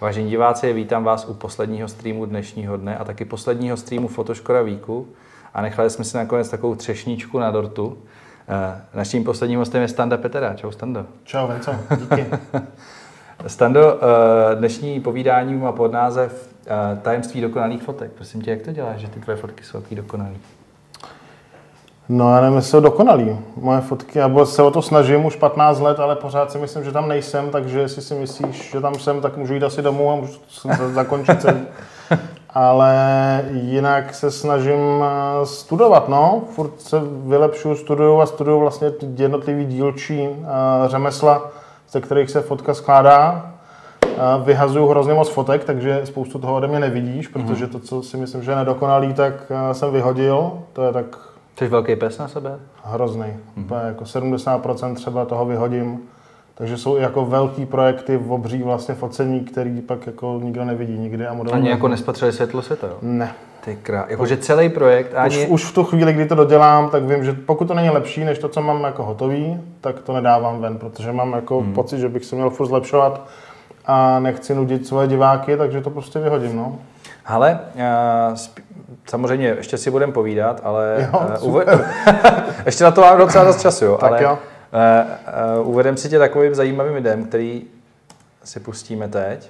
Vážení diváci, vítám vás u posledního streamu dnešního dne a taky posledního streamu Fotoškoda Weeku. A nechali jsme si nakonec takovou třešničku na dortu. Naším posledním hostem je Standa Petera. Čau, Stando. Čau, Venco, díky. Stando, dnešní povídání má pod název Tajemství dokonalých fotek. Prosím tě, jak to děláš, že ty tvoje fotky jsou takový dokonalý? No já nevím, jestli jsou dokonalý. Moje fotky, já se o to snažím už 15 let, ale pořád si myslím, že tam nejsem, takže jestli si myslíš, že tam jsem, tak můžu jít asi domů a můžu zakončit celý. Ale jinak se snažím studovat, no. Furt se vylepšuju, studuju vlastně jednotlivý dílčí řemesla, ze kterých se fotka skládá. Vyhazuju hrozně moc fotek, takže spoustu toho ode mě nevidíš, protože to, co si myslím, že je nedokonalý, tak jsem vyhodil. To je tak... Jsi velký pes na sebe? Hrozný. Jako 70% třeba toho vyhodím. Takže jsou i jako velký projekty v obří vlastně focení, který pak jako nikdo nevidí nikdy. A ani jako nespatřili světlo světa, jo? Ne. Ty krá... Jakože celý projekt ani... Už v tu chvíli, kdy to dodělám, tak vím, že pokud to není lepší, než to, co mám jako hotový, tak to nedávám ven, protože mám jako pocit, že bych se měl furt zlepšovat a nechci nudit svoje diváky, takže to prostě vyhodím, no. Hele, samozřejmě ještě si budeme povídat, ale ještě na to mám docela dost času, jo. Tak ale jo. Uvedem si tě takovým zajímavým videem, který si pustíme teď.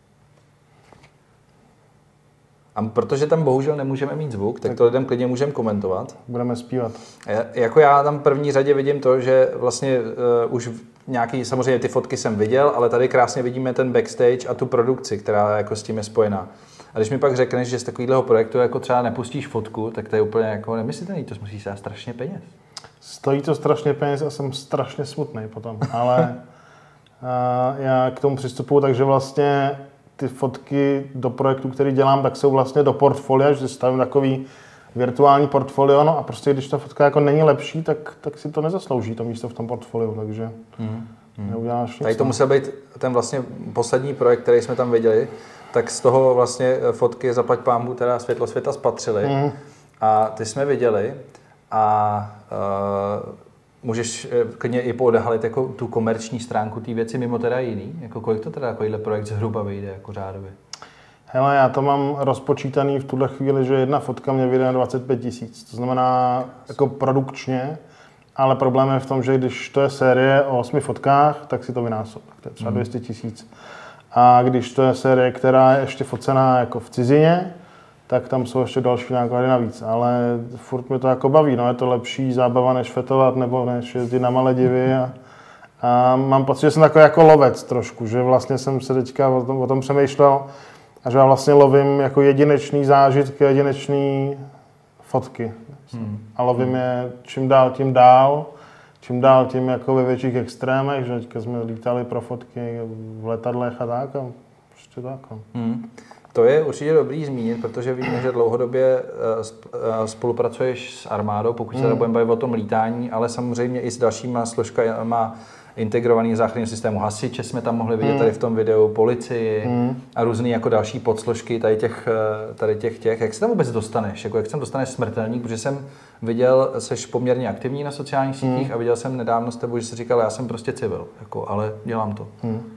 A protože tam bohužel nemůžeme mít zvuk, tak to lidem klidně můžeme komentovat. Budeme zpívat. Jako já tam v první řadě vidím to, že vlastně už nějaký, samozřejmě ty fotky jsem viděl, ale tady krásně vidíme ten backstage a tu produkci, která jako s tím je spojená. A když mi pak řekneš, že z takového projektu jako třeba nepustíš fotku, tak to je úplně jako nemyslitelný, to musí stát strašně peněz. Stojí to strašně peněz a jsem strašně smutný potom, ale já k tomu přistupuji, takže vlastně ty fotky do projektu, který dělám, tak jsou vlastně do portfolia, že stavím takový virtuální portfolio, no a prostě když ta fotka jako není lepší, tak si to nezaslouží to místo v tom portfoliu, takže neuděláš nic. Tady to musel být ten vlastně poslední projekt, který jsme tam viděli, tak z toho vlastně fotky zaplať pánbůh teda světlo světa spatřili a ty jsme viděli a můžeš klidně i poodhalit jako tu komerční stránku té věci mimo teda jiný, jako kolik to teda takovýhle projekt zhruba vyjde jako řádově? Hele, já to mám rozpočítaný v tuhle chvíli, že jedna fotka mě vyjde na 25 000, to znamená jako produkčně, ale problém je v tom, že když to je série o 8 fotkách, tak si to vynásob, to je třeba 200 000. A když to je série, která je ještě focená jako v cizině, tak tam jsou ještě další náklady navíc, ale furt mě to jako baví, no, je to lepší zábava než fetovat nebo než jezdit na Maledivy a mám pocit, že jsem takový jako lovec trošku, že vlastně jsem se teďka o tom přemýšlel a že já vlastně lovím jako jedinečný zážitky, jedinečný fotky a lovím je čím dál tím jako ve větších extrémech, že teďka jsme lítali pro fotky v letadlech a tak a prostě tak. To je určitě dobrý zmínit, protože víme, že dlouhodobě spolupracuješ s armádou, pokud se budeme bavit o tom lítání, ale samozřejmě i s dalšíma složkama integrovaný záchranného systému. Hasiče jsme tam mohli vidět tady v tom videu, policii a různý jako další podsložky tady těch. Jak se tam vůbec dostaneš? Jako jak se tam dostaneš smrtelník? Protože jsem viděl, seš poměrně aktivní na sociálních sítích a viděl jsem nedávno s tebou, že jsi říkal, já jsem prostě civil, jako, ale dělám to.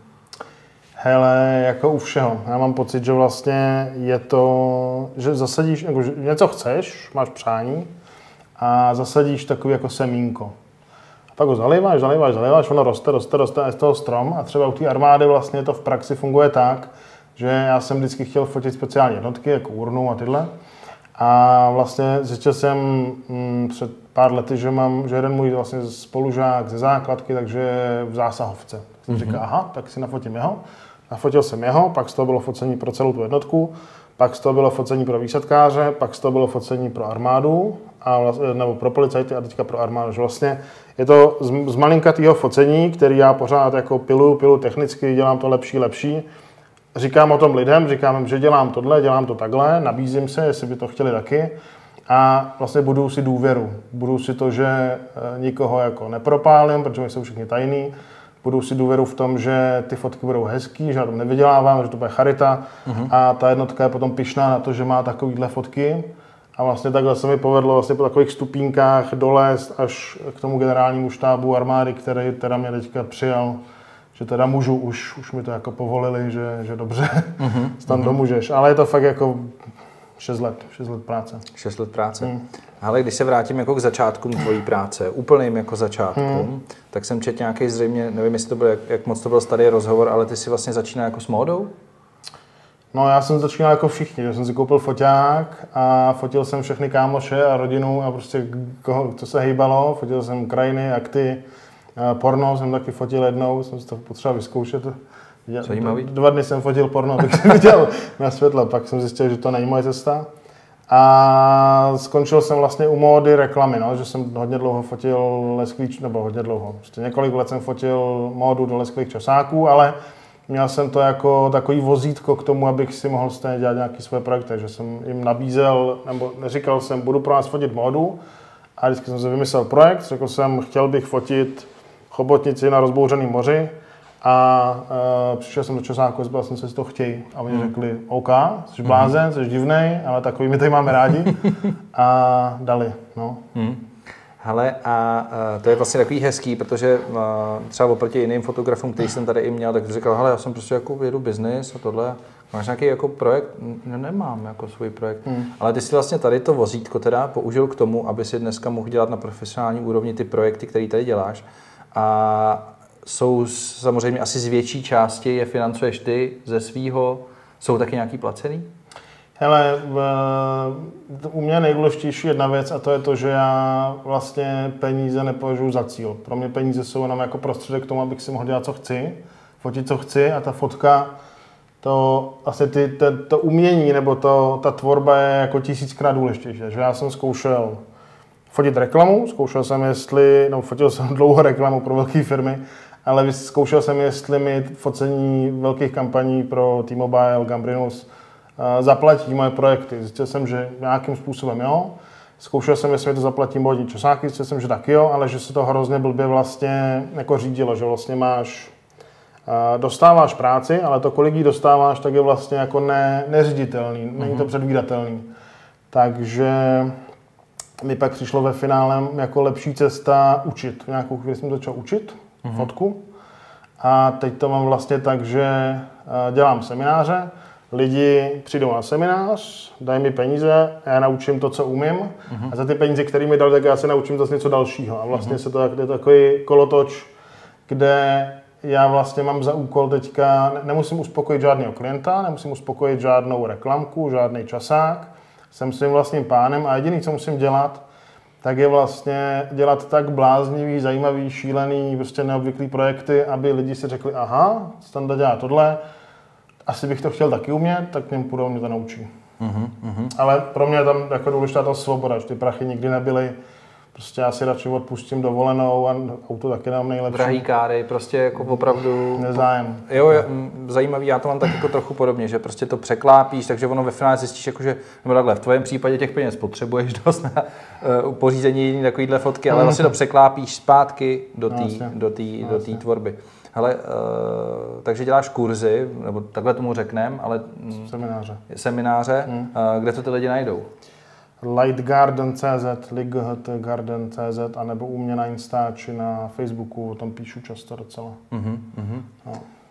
Hele, jako u všeho. Já mám pocit, že vlastně je to, že zasadíš, jako, že něco chceš, máš přání a zasadíš takový jako semínko. A pak ho zaliváš, ono roste a je z toho strom a třeba u té armády vlastně to v praxi funguje tak, že já jsem vždycky chtěl fotit speciální jednotky, jako urnu a tyhle. A vlastně zjistil jsem před pár lety, že jeden můj vlastně spolužák ze základky, takže je v zásahovce. Jsem říkal, aha, tak si nafotím jeho. Nafotil jsem jeho, pak z toho bylo focení pro celou tu jednotku, pak z toho bylo focení pro výsadkáře, pak z toho bylo focení pro armádu, nebo pro policajty a teďka pro armádu. Že vlastně je to z malinkatýho focení, který já pořád jako pilu technicky, dělám to lepší. Říkám o tom lidem, říkám jim, že dělám tohle, dělám to takhle, nabízím se, jestli by to chtěli taky. A vlastně buduju si důvěru. Buduju si to, že nikoho jako nepropálím, protože jsou všichni tajný. Budu si důvěru v tom, že ty fotky budou hezký, že na tom nevydělávám, že to bude charita a ta jednotka je potom pyšná na to, že má takovýhle fotky. A vlastně takhle se mi povedlo vlastně po takových stupínkách dolézt až k tomu generálnímu štábu armády, který teda mě teďka přijal že teda můžu, už mi to jako povolili, že dobře, tam domůžeš. Ale je to fakt jako 6 let práce. 6 let práce. Ale když se vrátím jako k začátkům tvojí práce, úplným jako začátkům, tak jsem četl nějaký zřejmě, nevím, jestli to byl, jak moc to byl starý rozhovor, ale ty si vlastně začínal jako s módou? No já jsem začínal jako všichni, že jsem si koupil foťák a fotil jsem všechny kámoše a rodinu a prostě co se hejbalo, fotil jsem krajiny, akty, porno jsem taky fotil jednou, jsem si to potřeboval vyzkoušet. Zajímavý. 2 dny jsem fotil porno, tak jsem viděl na světlo, pak jsem zjistil, že to není moje cesta. A skončil jsem vlastně u módy reklamy, no, že jsem hodně dlouho fotil lesklých, nebo hodně dlouho, prostě několik let jsem fotil módu do lesklých časáků, ale měl jsem to jako takový vozítko k tomu, abych si mohl stejně dělat nějaké své projekty, že jsem jim nabízel, nebo neříkal jsem, budu pro vás fotit módu, a vždycky jsem si vymyslel projekt, řekl jsem, chtěl bych fotit chobotnici na rozbouřeném moři a přišel jsem do časáku a zbyl jsem se, jestli to chtějí. A oni řekli, OK, jsi blázen, jsi divnej, ale takový my tady máme rádi a dali, no. Hele, a to je vlastně takový hezký, protože třeba oproti jiným fotografům, který jsem tady i měl, tak říkal, hele, já jsem prostě jako vedu biznis a tohle. Máš nějaký jako projekt? Nemám jako svůj projekt. Ale ty si vlastně tady to vozítko teda použil k tomu, aby si dneska mohl dělat na profesionální úrovni ty projekty, které tady děláš. A jsou samozřejmě asi z větší části, je financuješ ty ze svýho, jsou taky nějaký placený? Hele, u mě nejdůležitější jedna věc a to je to, že já vlastně peníze nepovažuji za cíl. Pro mě peníze jsou jenom jako prostředek k tomu, abych si mohl dělat, co chci, fotit, co chci a ta fotka, to vlastně to umění nebo ta tvorba je jako 1000krát důležitější. Že já jsem zkoušel fotit reklamu, fotil jsem dlouho reklamu pro velké firmy, ale zkoušel jsem, jestli mi focení velkých kampaní pro T-Mobile, Gambrinus zaplatí moje projekty. Zjistil jsem, že nějakým způsobem jo. Zkoušel jsem, jestli mi to zaplatí módní časáky, zjistil jsem, že taky jo, ale že se to hrozně blbě vlastně jako řídilo, že vlastně dostáváš práci, ale to, kolik jí dostáváš, tak je vlastně jako neřiditelný, není to předvídatelný. Takže mi pak přišlo ve finále jako lepší cesta učit. Nějakou chvíli jsem začal učit fotku a teď to mám vlastně tak, že dělám semináře, lidi přijdou na seminář, dají mi peníze, já naučím to, co umím a za ty peníze, které mi dali, tak já se naučím zase něco dalšího. A vlastně se to je takový kolotoč, kde já vlastně mám za úkol teďka, nemusím uspokojit žádného klienta, nemusím uspokojit žádnou reklamku, žádný časák, jsem svým vlastním pánem a jediný, co musím dělat, tak je vlastně dělat tak bláznivý, zajímavý, šílený, prostě neobvyklý projekty, aby lidi si řekli, aha, Standa dělá tohle, asi bych to chtěl taky umět, tak k němu půjdou, mě to naučí. Ale pro mě je tam jako důležitá ta svoboda, že ty prachy nikdy nebyly, prostě já si radši odpustím dovolenou a auto taky nám nejlepší. Drahý káry, prostě jako opravdu... Nezájem. Jo, zajímavý, já to mám tak jako trochu podobně, že prostě to překlápíš, takže ono ve finále zjistíš, jakože, nebo takhle, v tvém případě těch peněz potřebuješ dost na pořízení takovýhle fotky, ale vlastně to překlápíš zpátky do té tvorby. Hele, takže děláš kurzy, nebo takhle tomu řekneme, ale... Semináře. Kde to ty lidi najdou? Lightgarden.cz, lightgarden.cz, anebo u mě na Instači, na Facebooku, o tom píšu často docela. No.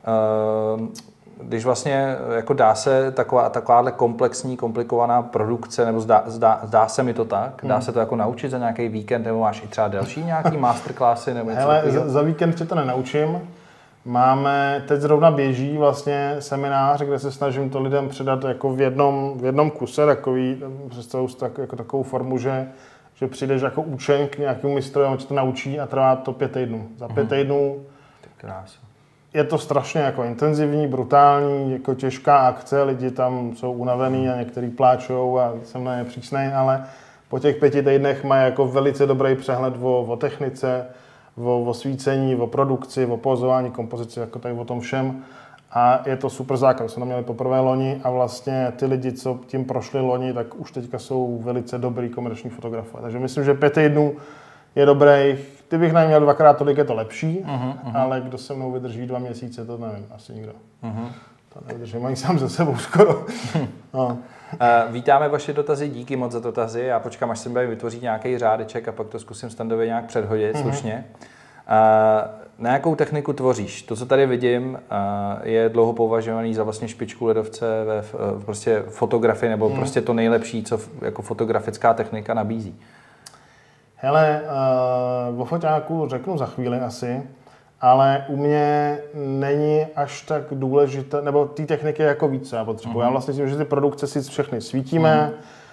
Když vlastně jako dá se takováhle komplexní, komplikovaná produkce, nebo zdá se mi to tak, dá se to jako naučit za nějaký víkend, nebo máš i třeba další nějaký masterclassy nebo něco? Hele, za víkend tě to nenaučím. Máme, teď zrovna běží vlastně seminář, kde se snažím to lidem předat jako v jednom kuse, představuji jako takovou formu, že přijdeš jako učeň k nějakému mistrovi, on tě to naučí a trvá to 5 týdnů. Za 5 týdnů je to strašně jako intenzivní, brutální, jako těžká akce, lidi tam jsou unavený a některý pláčou a jsem na ně přísnej, ale po těch 5 týdnech mají jako velice dobrý přehled o technice, o svícení, o produkci, o pozování, kompozici, jako tady o tom všem. A je to super základ. Jsme to měli poprvé loni a vlastně ty lidi, co tím prošli loni, tak už teďka jsou velice dobrý komerční fotografové. Takže myslím, že 5 týdnů je dobrý. Kdybych neměl 2x tolik, je to lepší, ale kdo se mnou vydrží 2 měsíce, to nevím, asi nikdo. To nevydržím ani sám ze sebou skoro. No. Vítáme vaše dotazy, díky moc za dotazy. Já počkám, až se mi vytvoří nějaký řádeček a pak to zkusím Standově nějak předhodit slušně. Na jakou techniku tvoříš? To, co tady vidím, je dlouho považovaný za vlastně špičku ledovce ve prostě fotografii, nebo prostě to nejlepší, co jako fotografická technika nabízí. Hele, o foťáku řeknu za chvíli asi, ale u mě není až tak důležité, nebo té techniky jako více já potřebuji. Já vlastně tím, že ty produkce si všechny svítíme,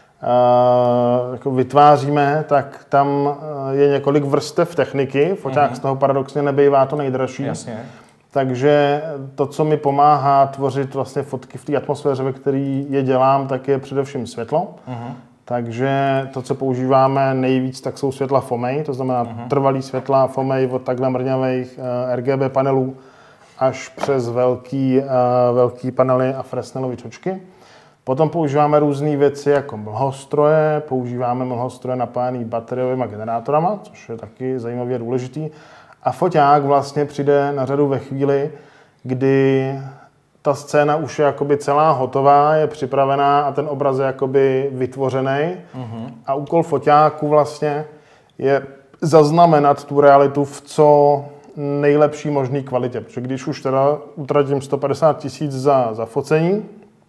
jako vytváříme, tak tam je několik vrstev techniky. Foťák z toho paradoxně nebývá to nejdražší. Jasně. Takže to, co mi pomáhá tvořit vlastně fotky v té atmosféře, ve které je dělám, tak je především světlo. Takže to, co používáme nejvíc, tak jsou světla Fomej, to znamená trvalý světla Fomej od takhle mrňavých RGB panelů až přes velký panely a Fresnelové čočky. Potom používáme různé věci jako mlhostroje, používáme mlhostroje napájené bateriovými generátorama, což je taky zajímavě důležitý. A foťák vlastně přijde na řadu ve chvíli, kdy ta scéna už je jakoby celá hotová, je připravená a ten obraz je jakoby vytvořený. A úkol foťáku vlastně je zaznamenat tu realitu v co nejlepší možné kvalitě. Protože když už teda utratím 150 000 za focení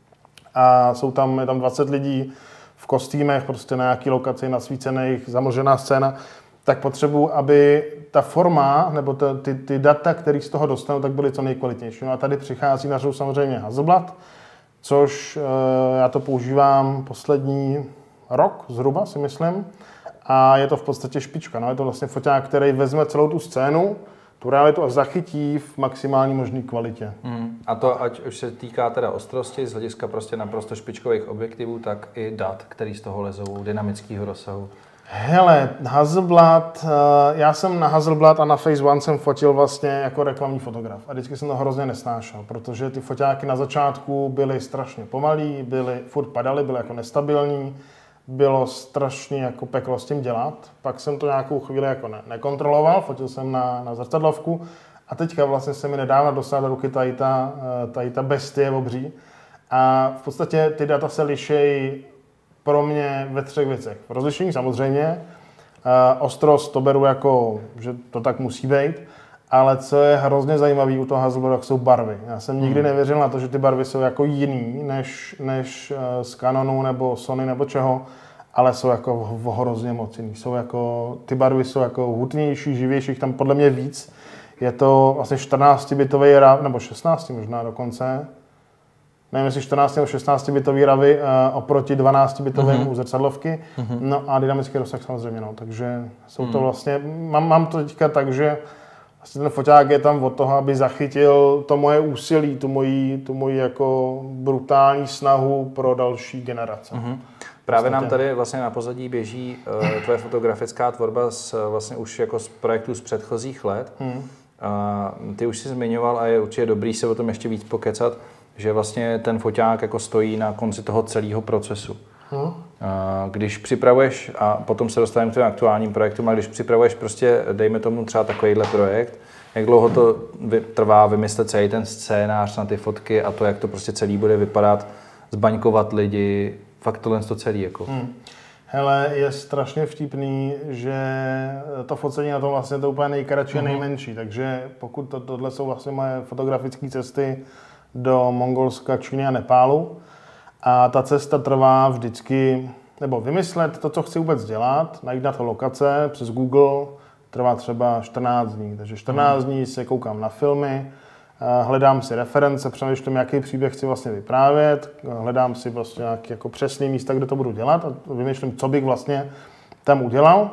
a je tam 20 lidí v kostýmech, prostě na nějaký lokaci nasvícených, zamlžená scéna, tak potřebuji, aby ta forma nebo ty data, které z toho dostanu, tak byly co nejkvalitnější. No a tady přichází na řadu samozřejmě Hasselblad, což já to používám poslední rok zhruba, si myslím. A je to v podstatě špička. No, je to vlastně foťák, který vezme celou tu scénu, tu realitu a zachytí v maximální možné kvalitě. A to, ať už se týká teda ostrosti, z hlediska prostě naprosto špičkových objektivů, tak i dat, který z toho lezou, dynamického rozsahu. Hele, Hasselblad, já jsem na Hasselblad a na Phase One jsem fotil vlastně jako reklamní fotograf. A vždycky jsem to hrozně nesnášel, protože ty foťáky na začátku byly strašně pomalý, furt padaly, byly jako nestabilní, bylo strašně jako peklo s tím dělat. Pak jsem to nějakou chvíli jako nekontroloval, fotil jsem na zrcadlovku a teďka vlastně se mi nedávno dostala do ruky tady ta bestie obří. A v podstatě ty data se lišejí pro mě ve 3 věcech. Rozlišení samozřejmě, ostrost to beru jako, že to tak musí být, ale co je hrozně zajímavé u toho Hasselbladu, jsou barvy. Já jsem nikdy nevěřil na to, že ty barvy jsou jako jiný než z Canonu nebo Sony nebo čeho, ale jsou jako hrozně moc jiný. Ty barvy jsou jako hutnější, živější, tam podle mě víc. Je to vlastně 14-bitový RAV, nebo 16 možná dokonce. Nevím, jestli 14 nebo 16 bitový ravy oproti 12 bitovým u zrcadlovky. No a dynamický rozsah samozřejmě, no. Takže jsou to vlastně, mám to teďka tak, že vlastně ten foťák je tam od toho, aby zachytil to moje úsilí, tu moji jako brutální snahu pro další generace. Právě nám tady vlastně na pozadí běží tvoje fotografická tvorba vlastně už jako z projektů z předchozích let. Ty už jsi zmiňoval a je určitě dobrý se o tom ještě víc pokecat, že vlastně ten foťák jako stojí na konci toho celého procesu. Když připravuješ, a potom se dostaneme k těm aktuálním projektům, a když připravuješ prostě, dejme tomu třeba takovýhle projekt, jak dlouho to trvá vymyslet celý ten scénář na ty fotky a to, jak to prostě celý bude vypadat, zbaňkovat lidi, fakt tohle to celý jako. Hele, je strašně vtipný, že to focení na tom vlastně to úplně nejkratší a nejmenší, takže pokud tohle jsou vlastně moje fotografické cesty do Mongolska, Číny a Nepálu. A ta cesta trvá vždycky, nebo vymyslet to, co chci vůbec dělat, najít na to lokace přes Google, trvá třeba 14 dní. Takže 14 dní se koukám na filmy, hledám si reference, přemýšlím, jaký příběh chci vlastně vyprávět, hledám si prostě nějaké jako přesné místa, kde to budu dělat a vymýšlím, co bych vlastně tam udělal.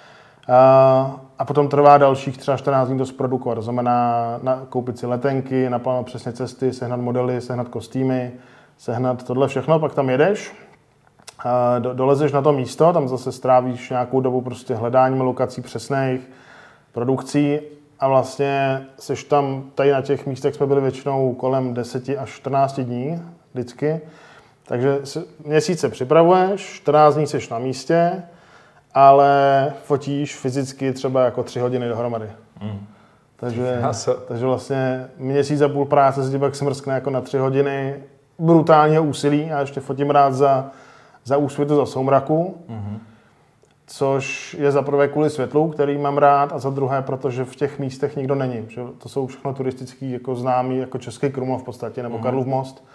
A potom trvá dalších třeba 14 dní to zprodukovat. To znamená koupit si letenky, naplánovat přesně cesty, sehnat modely, sehnat kostýmy, sehnat tohle všechno, pak tam jedeš, dolezeš na to místo, tam zase strávíš nějakou dobu prostě hledáním lokací přesných, produkcí a vlastně seš tam, tady na těch místech jsme byli většinou kolem 10 až 14 dní vždycky. Takže měsíce připravuješ, 14 dní seš na místě, ale fotíš fyzicky třeba jako 3 hodiny dohromady. Takže vlastně měsíc a půl práce se ti pak smrskne jako na 3 hodiny brutálního úsilí. Já ještě fotím rád za úsvitu, za soumraku. což je za prvé kvůli světlu, který mám rád, a za druhé, protože v těch místech nikdo není. Že to jsou všechno turistický, jako známý, jako Český Krumlov v podstatě, nebo Karlův most,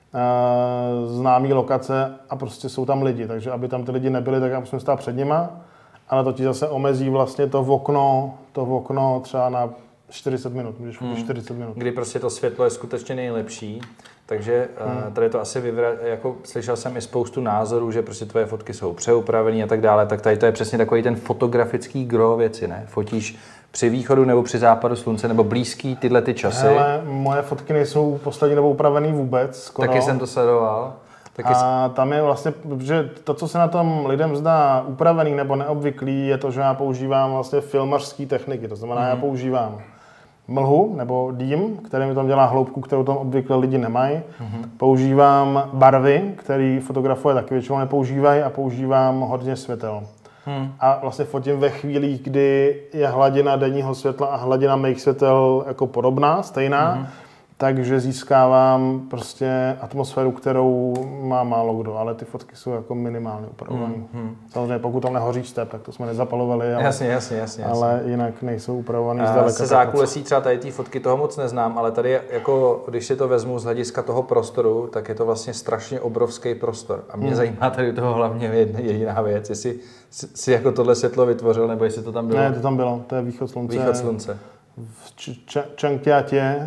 známý lokace a prostě jsou tam lidi, takže aby tam ty lidi nebyli, tak já musím stát před nima, ale to ti zase omezí vlastně to okno třeba na 40 minut, můžeš 40 minut. Kdy prostě to světlo je skutečně nejlepší, takže tady to asi jako slyšel jsem i spoustu názorů, že prostě tvoje fotky jsou přeupravený a tak dále, tak tady to je přesně takový ten fotografický gro věci, ne? Fotíš při východu nebo při západu slunce, nebo blízký tyhle ty časy. Ale moje fotky nejsou poslední dobou upravený vůbec, skoro. Taky jsem to sledoval. A tam je vlastně, že to, co se na tom lidem zdá upravený nebo neobvyklý, je to, že já používám vlastně filmařské techniky. To znamená, já používám mlhu nebo dým, který mi tam dělá hloubku, kterou tam obvykle lidi nemají. Používám barvy, které fotografové taky většinou nepoužívají, a používám hodně světel. A vlastně fotím ve chvílích, kdy je hladina denního světla a hladina mých světel jako podobná, stejná. Takže získávám prostě atmosféru, kterou má málo kdo, ale ty fotky jsou jako minimálně upravované. Samozřejmě pokud tam nehoří step, tak to jsme nezapalovali, ale, jasně. Ale jinak nejsou upravované zdaleka. Se zákulesí třeba tady ty fotky toho moc neznám, ale tady jako, když si to vezmu z hlediska toho prostoru, tak je to vlastně strašně obrovský prostor. A mě zajímá tady toho hlavně jediná věc, jestli si jako tohle světlo vytvořil, nebo jestli to tam bylo. Ne, to tam bylo, to je východ slunce. Východ slunce. V Čangtiatě,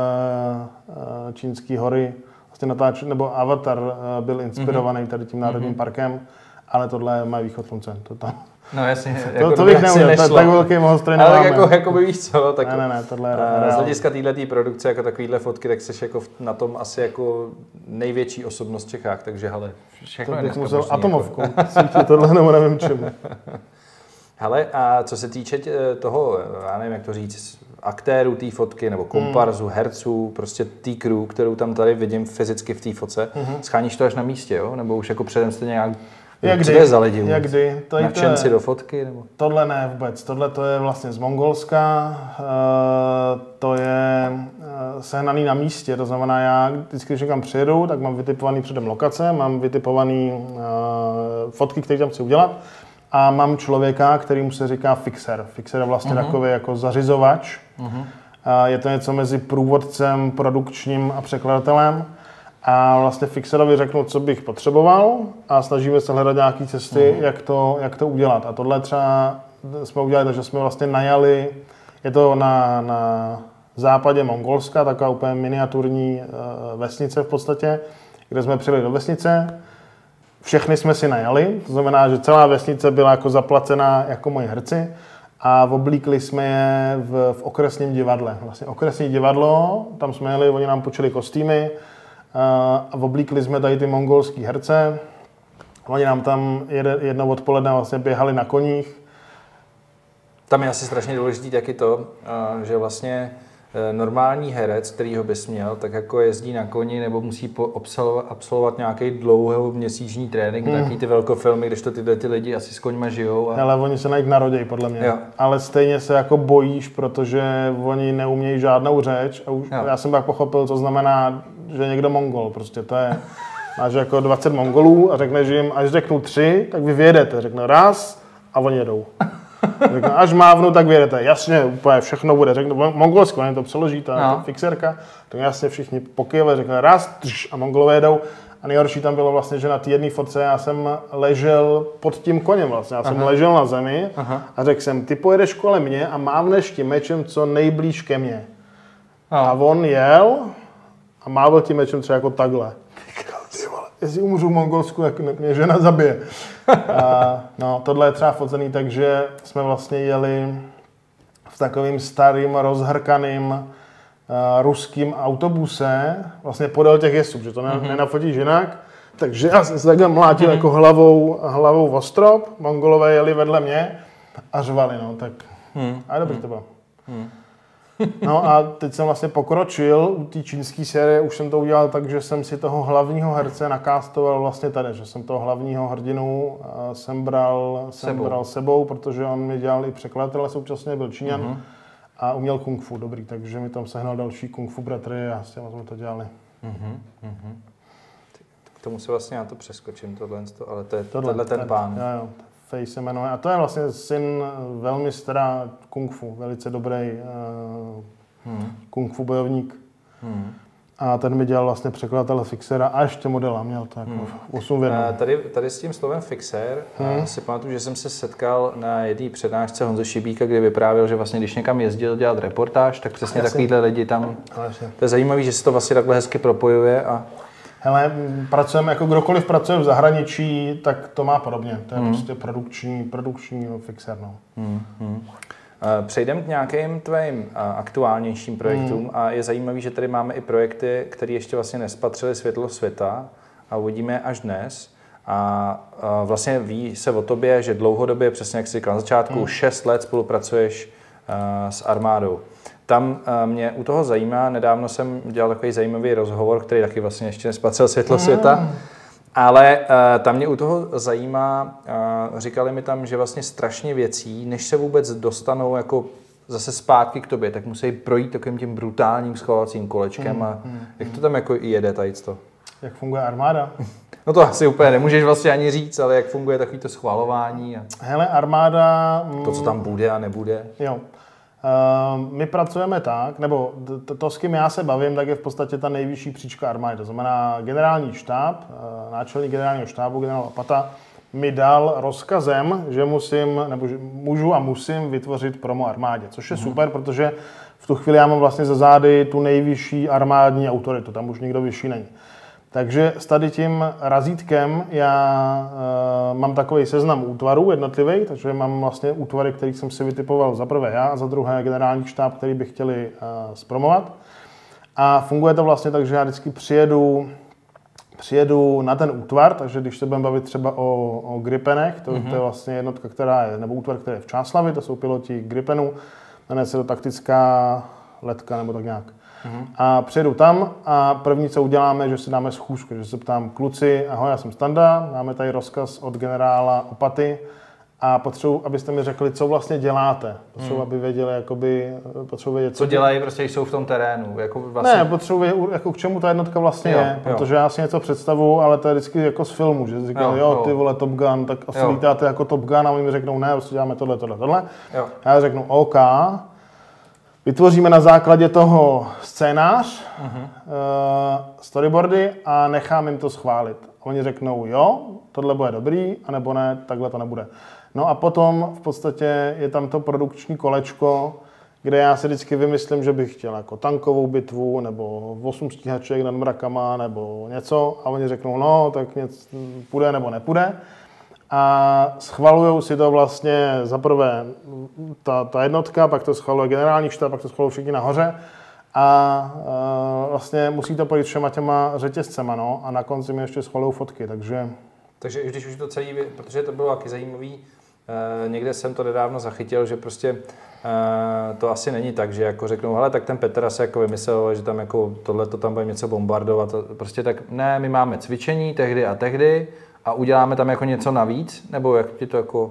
čínský hory, vlastně nebo Avatar byl inspirovaný tady tím národním parkem, ale tohle má východ slunce. To tam. No jasně, to bych neudělal, tak velký mohostroj nemáme. Ale jako by víš co, tak ne, tohle je z hlediska této produkce, jako takovýhle fotky, tak jsi jako na tom asi jako největší osobnost v Čechách, takže hele, všechno to je bych dneska musel atomovku, tohle nebo nevím čemu. Hele, a co se týče toho, já nevím, jak to říct, aktérů té fotky, nebo komparzu, herců, prostě té crew, kterou tam tady vidím fyzicky v té fotce, scháníš to až na místě, jo? Nebo už jako předem jste nějak... Co to je za lidi? Jakdy? Nadšenci do fotky? Nebo? Tohle ne vůbec. Tohle to je vlastně z Mongolska. To je sehnaný na místě. To znamená, já vždycky, když někam přijedu, tak mám vytipovaný předem lokace, mám vytipovaný fotky, které tam chci udělat. A mám člověka, kterýmu se říká fixer. Fixer je vlastně takový jako zařizovač. Je to něco mezi průvodcem, produkčním a překladatelem. A vlastně fixerovi řeknu, co bych potřeboval, a snažíme se hledat nějaké cesty, jak to udělat. A tohle třeba jsme udělali, takže jsme vlastně najali, je to na západě Mongolska, taková úplně miniaturní vesnice v podstatě, kde jsme přijeli do vesnice. Všechny jsme si najali, to znamená, že celá vesnice byla jako zaplacená jako moji herci, a oblíkli jsme je v okresním divadle. Vlastně okresní divadlo, tam jsme jeli, oni nám počili kostýmy a oblíkli jsme tady ty mongolský herce. Oni nám tam jedno odpoledne vlastně běhali na koních. Tam je asi strašně důležitý taky to, že vlastně normální herec, kterýho bys měl, tak jako jezdí na koni nebo musí absolvovat nějaký dlouhoměsíční trénink, takový ty velkofilmy, když to ty lidi asi s koňma žijou. Ale oni se na nich narodějí, podle mě. Jo. Ale stejně se jako bojíš, protože oni neumějí žádnou řeč. A už já jsem pak pochopil, co znamená, že někdo Mongol. Prostě to je, máš jako 20 Mongolů a řekneš jim, až řeknu 3, tak vy vyjedete. Řekne raz a oni jedou. Řekne, až mávnu, tak vyjedete. Jasně, úplně všechno bude. Řekne, mongolsko, oni to přeloží, ta fixerka. Tak jasně všichni pokyjeli, řekne raz a Mongolové jedou. A nejhorší tam bylo vlastně, že na té jedné fotce já jsem ležel pod tím koněm vlastně. Já jsem ležel na zemi a řekl jsem, ty pojedeš kolem mě a mávneš tím mečem co nejblíž ke mně. A on jel a mával tím mečem třeba jako takhle. Jestli umřu v Mongolsku, jak mě žena zabije. No, tohle je třeba focený, takže jsme vlastně jeli v takovým starým, rozhrkaným ruským autobuse, vlastně podél těch jezdců, že to nenafotíš jinak. Takže já jsem se takhle mlátil jako hlavou o strop, Mongolové jeli vedle mě a řvali, no, tak a dobrý to bylo. No a teď jsem vlastně pokročil u té čínské série, už jsem to udělal tak, že jsem si toho hlavního herce nakástoval vlastně tady, že jsem toho hlavního hrdinu jsem bral sebou, protože on mi dělal i překladatele, současně byl Číňan a uměl kung fu, dobrý, takže mi tam sehnal další kung fu bratry a s těma jsme to dělali. K tomu se vlastně já to přeskočím, ale to je tenhle ten pán. Jo. Fei se jmenuje. A to je vlastně syn velmi stará kung fu, velice dobrý kung fu bojovník. A ten mi dělal vlastně překladatele Fixera a ještě modela, měl to jako 8 v 1. Tady s tím slovem Fixer si pamatuju, že jsem se setkal na jedné přednášce Honzo Šibíka, kde vyprávěl, že vlastně když někam jezdil dělat reportáž, tak přesně takovýhle lidi tam. To je zajímavé, že se to vlastně takhle hezky propojuje. Hele, pracujeme, jako kdokoliv pracuje v zahraničí, tak to má podobně. To je prostě produkční Fixer. No. Přejdeme k nějakým tvým aktuálnějším projektům a je zajímavý, že tady máme i projekty, které ještě vlastně nespatřily světlo světa a uvidíme je až dnes. A vlastně ví se o tobě, že dlouhodobě, přesně jak jsi říkal na začátku, 6 let spolupracuješ s armádou. Tam mě u toho zajímá, nedávno jsem dělal takový zajímavý rozhovor, který taky vlastně ještě nespatřil světlo světa, ale tam mě u toho zajímá, říkali mi tam, že vlastně strašně věcí, než se vůbec dostanou jako zase zpátky k tobě, tak musí projít takovým tím brutálním schvalovacím kolečkem a jak to tam jako jede tady to? Jak funguje armáda? No to asi úplně nemůžeš vlastně ani říct, ale jak funguje takový to schvalování a hele, armáda... to, co tam bude a nebude. Jo. My pracujeme tak, nebo to, s kým já se bavím, tak je v podstatě ta nejvyšší příčka armády. To znamená generální štáb, náčelník generálního štábu, generál Opata, mi dal rozkazem, že musím, nebo že můžu a musím vytvořit promo armádě, což je super, protože v tu chvíli já mám vlastně za zády tu nejvyšší armádní autoritu, tam už nikdo vyšší není. Takže s tady tím razítkem já mám takový seznam útvarů jednotlivých, takže mám vlastně útvary, kterých jsem si vytipoval za prvé já a za druhé generální štáb, který by chtěli zpromovat. A funguje to vlastně tak, že já vždycky přijedu na ten útvar, takže když se budeme bavit třeba o Gripenech, to je vlastně jednotka, která je, nebo útvar, který je v Čáslavi, to jsou piloti Gripenů, jmenuje se to taktická letka nebo tak nějak. A přijedu tam a první, co uděláme, že si dáme schůzku, že se ptám kluci, ahoj, já jsem Standa, máme tady rozkaz od generála Opaty a potřebuji, abyste mi řekli, co vlastně děláte. Potřebuji, aby věděli, potřebuji vědět, co dělají, prostě jsou v tom terénu. Jako vlastně... Ne, potřebuji jako k čemu ta jednotka vlastně je, protože já si něco představuju, ale to je vždycky jako z filmu, že říkám, jo, ty vole Top Gun, tak asi lítáte jako Top Gun a oni mi řeknou, ne, prostě děláme tohle. Já řeknu, OK, vytvoříme na základě toho scénář, storyboardy a nechám jim to schválit. Oni řeknou, jo, tohle bude dobrý, anebo ne, takhle to nebude. No a potom v podstatě je tam to produkční kolečko, kde já si vždycky vymyslím, že bych chtěl jako tankovou bitvu, nebo 8 stíhaček nad mrakama, nebo něco. A oni řeknou, no, tak něco půjde nebo nepůjde. A schvalujou si to vlastně zaprvé ta jednotka, pak to schvaluje generální štáb, pak to schvalují všichni nahoře a vlastně musí to projít všema těma řetězcema, no, a na konci mi ještě schvalují fotky, takže když už to celý, protože to bylo taky zajímavý, někde jsem to nedávno zachytil, že prostě to asi není tak, že jako řeknou, hele, tak ten Petr asi jako vymyslel, že tam jako tohle to tam bude něco bombardovat, prostě tak ne, my máme cvičení tehdy a tehdy, a uděláme tam jako něco navíc? Nebo jak ti to jako...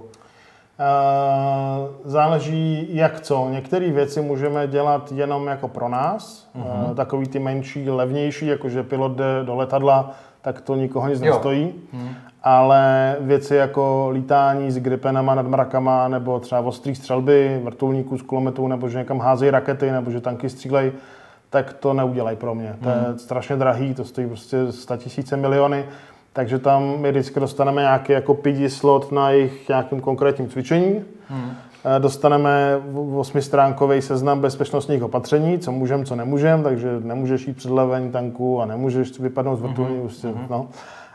Záleží jak co. Některé věci můžeme dělat jenom jako pro nás. Takový ty menší, levnější, jakože pilot jde do letadla, tak to nikoho nic nestojí. Ale věci jako lítání s Gripenama nad mrakama, nebo třeba ostrý střelby, vrtulníků z kulometů, nebo že někam házejí rakety, nebo že tanky střílejí, tak to neudělají pro mě. To je strašně drahý, to stojí prostě 100 000 miliony. Takže tam my vždycky dostaneme nějaký jako pidi slot na jejich nějakým konkrétním cvičení. Dostaneme 8stránkový seznam bezpečnostních opatření, co můžeme, co nemůžeme, takže nemůžeš jít před leveň tanku a nemůžeš vypadnout z vrtulníku. No.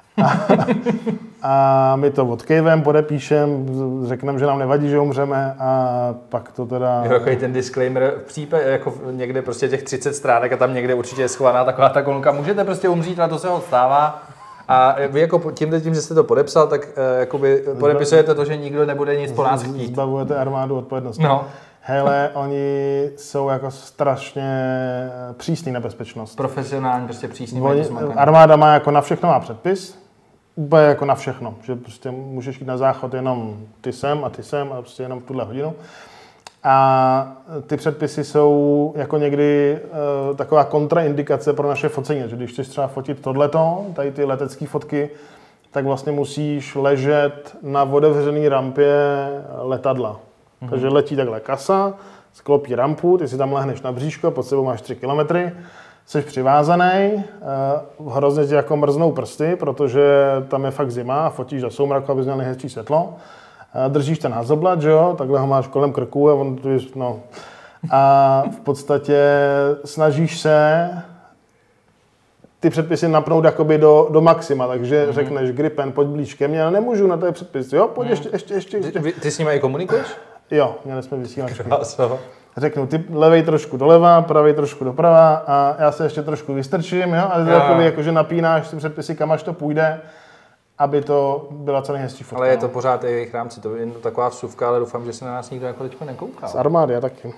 A my to odkejvem, podepíšem, řekneme, že nám nevadí, že umřeme a pak to teda... Takový ten disclaimer, v případě jako někde prostě těch 30 stránek a tam někde určitě je schovaná taková ta kolonka, můžete prostě umřít, ale to se ho stává. A vy jako tím, že jste to podepsal, tak jakoby podepisujete to, že nikdo nebude nic po nás chtít. Zbavujete armádu odpovědnosti. No. Hele, oni jsou jako strašně přísný na bezpečnost. Profesionální, prostě přísný. Armáda má jako na všechno má předpis. Úplně jako na všechno. Že prostě můžeš jít na záchod jenom ty sem a prostě jenom v tuhle hodinu. A ty předpisy jsou jako někdy taková kontraindikace pro naše focení, že když chceš třeba fotit tohleto, tady ty letecké fotky, tak vlastně musíš ležet na otevřené rampě letadla. Takže letí takhle kasa, sklopí rampu, ty si tam lehneš na bříško, pod sebou máš 3 kilometry, jsi přivázaný, hrozně ti jako mrznou prsty, protože tam je fakt zima a fotíš do soumraku, abys měl nejhezčí světlo. Držíš ten hazoblat, že jo, takhle ho máš kolem krku a on no. A v podstatě snažíš se ty předpisy napnout jakoby do maxima, takže řekneš Gripen, pojď blíž ke mně, ale nemůžu, na to je předpis, jo, pojď ještě. Ty s nimi i komunikuješ? Jo, měli jsme vysílačky. Řeknu, ty levej trošku doleva, pravej trošku doprava a já se ještě trošku vystrčím, jo, a takový jakože napínáš ty předpisy, kam až to půjde, aby to byla co nejhezčí fotka. Ale je to pořád i v jejich rámci, to je taková vsuvka, ale doufám, že se na nás nikdo jako teďko nekoukal. Z armády, já taky.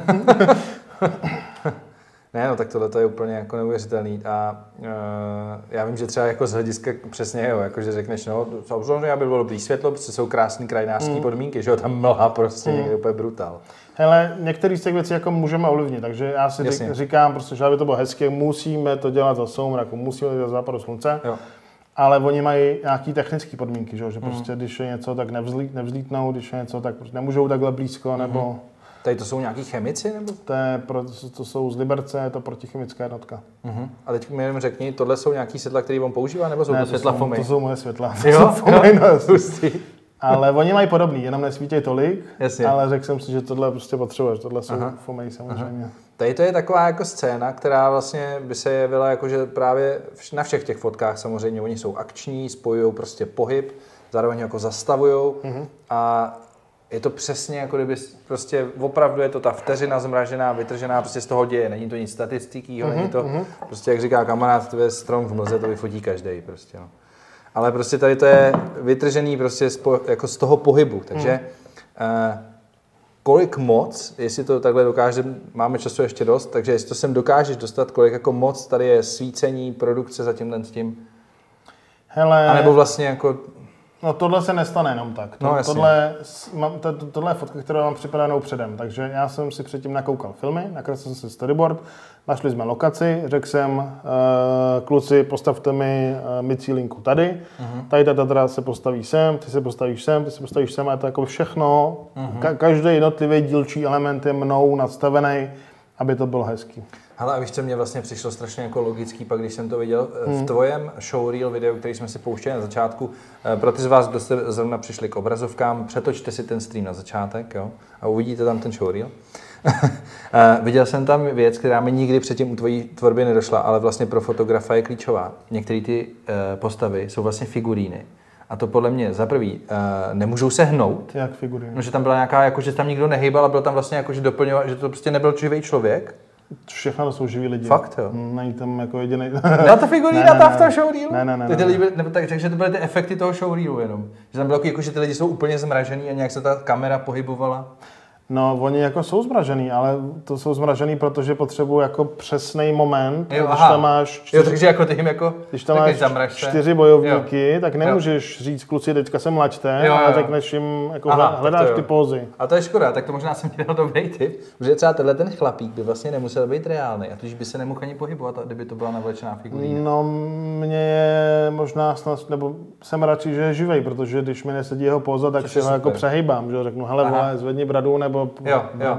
Ne, no tak tohle to je úplně jako neuvěřitelný a já vím, že třeba jako z hlediska přesně, jo, jako že řekneš, no samozřejmě, aby bylo dobrý světlo, protože jsou krásný krajinářský podmínky, že jo, tam mlha prostě někde úplně brutál. Hele, některé z těch věcí jako můžeme ovlivnit, takže já si říkám prostě, že aby to bylo hezké, musíme to dělat za soumraku, musíme to dělat za západu slunce. Jo. Ale oni mají nějaký technické podmínky, že prostě když je něco, tak nevzlítnou, když je něco, tak prostě nemůžou takhle blízko, nebo... Tady to jsou nějaký chemici, nebo? To jsou z Liberce, je to protichemická jednotka. A teď mi jenom řekni, tohle jsou nějaký světla, které on používá, nebo jsou to světla FOMEI? To jsou moje světla. Jo? Ale oni mají podobný, jenom nesvítějí tolik, Jasně. ale řekl jsem si, že tohle prostě potřebuješ, tohle jsou FOMEI samozřejmě. Tady to je taková jako scéna, která vlastně by se jevila jako, že právě na všech těch fotkách samozřejmě oni jsou akční, spojují prostě pohyb, zároveň jako zastavujou a je to přesně jako kdyby prostě opravdu je to ta vteřina zmražená, vytržená prostě z toho děje, není to nic statistického, není to prostě jak říká kamarád, to je strom v mlze, to vyfotí každej prostě, no. Ale prostě tady to je vytržený prostě jako z toho pohybu, takže kolik moc, jestli to takhle dokáže, máme času ještě dost, takže jestli to sem dokážeš dostat, kolik jako moc tady je svícení, produkce za tímhle s tím, hele, anebo vlastně jako... No tohle se nestane jenom tak. Tohle je fotka, kterou mám připravenou předem, takže já jsem si předtím nakoukal filmy, nakreslil jsem si storyboard, našli jsme lokaci, řekl jsem, kluci, postavte mi mycí linku tady, tady ta Tatra se postaví sem, ty se postavíš sem, ty se postavíš sem, a to jako všechno, každý jednotlivý dílčí element je mnou nastavený, aby to bylo hezký. Hele, a víš, co mě vlastně přišlo strašně jako logický, pak když jsem to viděl v tvojem showreel videu, který jsme si pouštěli na začátku, pro ty z vás, kdo jste zrovna přišli k obrazovkám, přetočte si ten stream na začátek, jo, a uvidíte tam ten showreel. Viděl jsem tam věc, která mi nikdy předtím u tvojí tvorby nedošla, ale vlastně pro fotografa je klíčová. Některé ty postavy jsou vlastně figuríny. A to podle mě za prvý nemůžou se hnout. Jak figuríny? No, že tam byla nějaká, jako, že tam nikdo nehýbal a byl tam vlastně jako, že doplňoval, že to prostě nebyl živý člověk. Všechno to jsou živí lidi. Fakt, jo? Není tam jako jediný. Na to figurína tam v tom showreelu? Ne. Takže to byly ty efekty toho showreelu jenom. Že tam bylo jako, že ty lidi jsou úplně zmražený a nějak se ta kamera pohybovala. No, oni jako jsou zmražený, ale to jsou zmražený, protože potřebují jako přesný moment. Jo, když tam máš takže jako ty jim jako když tam máš 4 bojovníky, tak nemůžeš říct kluci, teďka se mlaďte, ale řekneš jim, jako hledáš ty pózy. A to je škoda, tak to možná jsem dělal dobrý tip, protože třeba tenhle ten chlapík by vlastně nemusel být reálný a tudíž by se nemohl ani pohybovat, kdyby to byla navlečená figurína. No, mě je možná snad, nebo jsem radši, že je živej, protože když mi nesedí jeho póza, tak si ho jako přehýbám, že řeknu, hele vole, zvedni bradu, nebo Jo.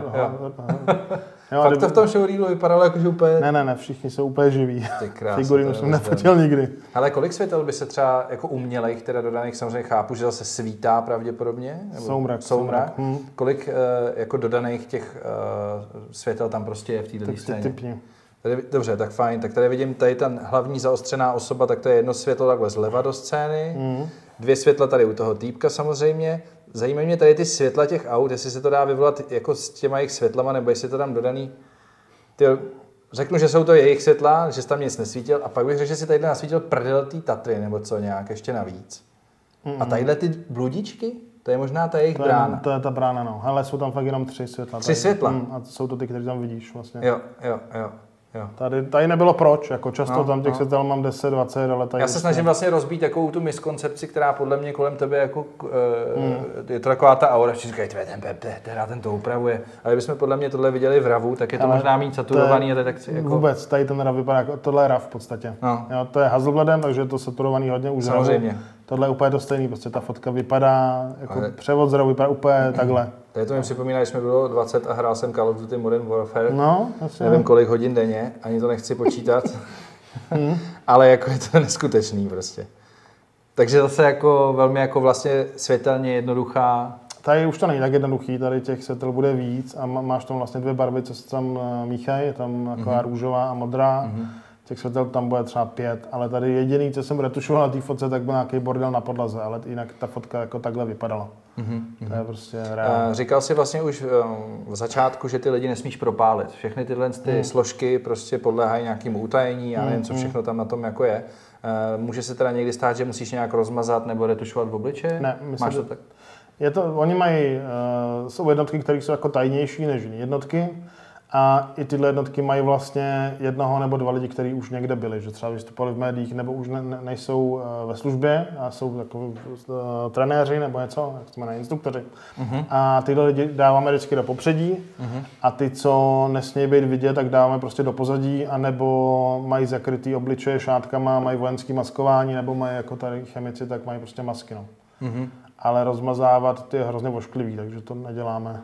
Fakt to v tom showreelu vypadalo jako, že úplně... Ne, všichni jsou úplně živí. Figurínu jsem nefotil nikdy. Ale kolik světel by se třeba jako umělejch, teda dodaných, samozřejmě chápu, že zase svítá pravděpodobně? Soumrak. Kolik jako dodaných těch světel tam prostě je v této scéně? Typně. Tady, dobře, tak fajn. Tak tady vidím, tady ta hlavní zaostřená osoba, tak to je jedno světlo takhle zleva do scény. 2 světla tady u toho týpka samozřejmě. Zajímají mě tady ty světla těch aut, jestli se to dá vyvolat jako s těma jejich světlama, nebo jestli to tam dodaný. Řeknu, že jsou to jejich světla, že jsi tam nic nesvítil, a pak bych řekl, že si tadyhle nasvítil prdel té Tatry, nebo co nějak ještě navíc. A tadyhle ty bludičky, to je možná ta jejich brána. To je ta brána, no. Hele, jsou tam fakt jenom 3 světla. 3 světla? A jsou to ty, které tam vidíš vlastně. Jo. Jo. Tady nebylo proč, jako často tam těch světel mám 10, 20, ale tady... Já se snažím vlastně rozbít takovou tu miskoncepci, která podle mě kolem tebe jako, je to taková ta aura, že říkají, ten to upravuje. Ale kdybychom podle mě tohle viděli v RAVu, tak je to možná méně saturovaný. Jako... Vůbec, tady ten RAV vypadá jako, tohle je RAV v podstatě. No. Jo, to je Hasselbladem, takže je to saturovaný hodně už. Samozřejmě. Tohle je úplně to stejný, prostě ta fotka vypadá, jako převod z RAVu vypadá úplně takhle. To mi připomíná, když mi bylo 20 a hrál jsem Call of Duty Modern Warfare. No, nevím kolik hodin denně, ani to nechci počítat, ale jako je to neskutečný prostě. Takže zase jako velmi jako vlastně světelně jednoduchá. Tady už to není tak jednoduchý, tady těch světel bude víc a máš tam vlastně 2 barvy, co se tam míchají, je tam taková růžová a modrá. Těch světel tam bude třeba 5, ale tady jediný, co jsem retušoval na té fotce, tak byl nějaký bordel na podlaze, ale jinak ta fotka jako takhle vypadala. To je prostě reálné. Říkal jsi vlastně už v začátku, že ty lidi nesmíš propálit. Všechny tyhle ty složky prostě podléhají nějakému utajení, já nevím, co všechno tam na tom jako je. Může se teda někdy stát, že musíš nějak rozmazat nebo retušovat v obličeji? Ne, myslím, že tak. Oni mají, jsou jednotky, které jsou jako tajnější než jiné jednotky. A i tyhle jednotky mají vlastně 1 nebo 2 lidi, kteří už někde byli, že třeba vystupovali v médiích, nebo už nejsou ve službě a jsou jako trenéři nebo něco, jak to jmenuje, instruktoři. A tyhle lidi dáváme vždycky do popředí a ty, co nesmějí být vidět, tak dáváme prostě do pozadí, anebo mají zakrytý obličeje šátkama, mají vojenský maskování, nebo mají jako tady chemici, tak mají prostě masky. No. Ale rozmazávat ty je hrozně ošklivý, takže to neděláme.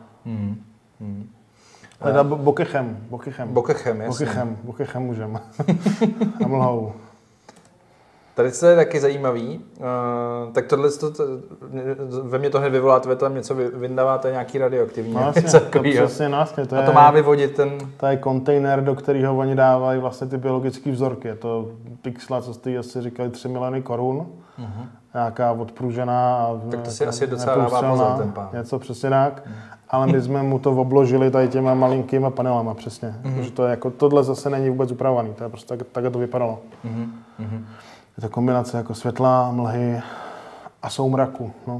Teda Bokechem, jasně. Bokechem můžeme. A mlhou. Tady to je taky zajímavý. Tak tohle, ve mně to hned vyvolá, vy tam něco vyndáváte nějaký radioaktivní. No, přesně, to a to má vyvodit ten... To je kontejner, do kterého oni dávají vlastně ty biologické vzorky. Je to pixla, co jste asi říkali, 3 miliony korun. Nějaká odpružená. Tak to si asi docela dává pozor ten pán. Něco přesně tak. Ale my jsme mu to obložili tady těma malinkýma panelama, přesně. Protože to je jako, tohle zase není vůbec upravovaný, to je prostě tak to vypadalo. Je to kombinace jako světla, mlhy a soumraku. No.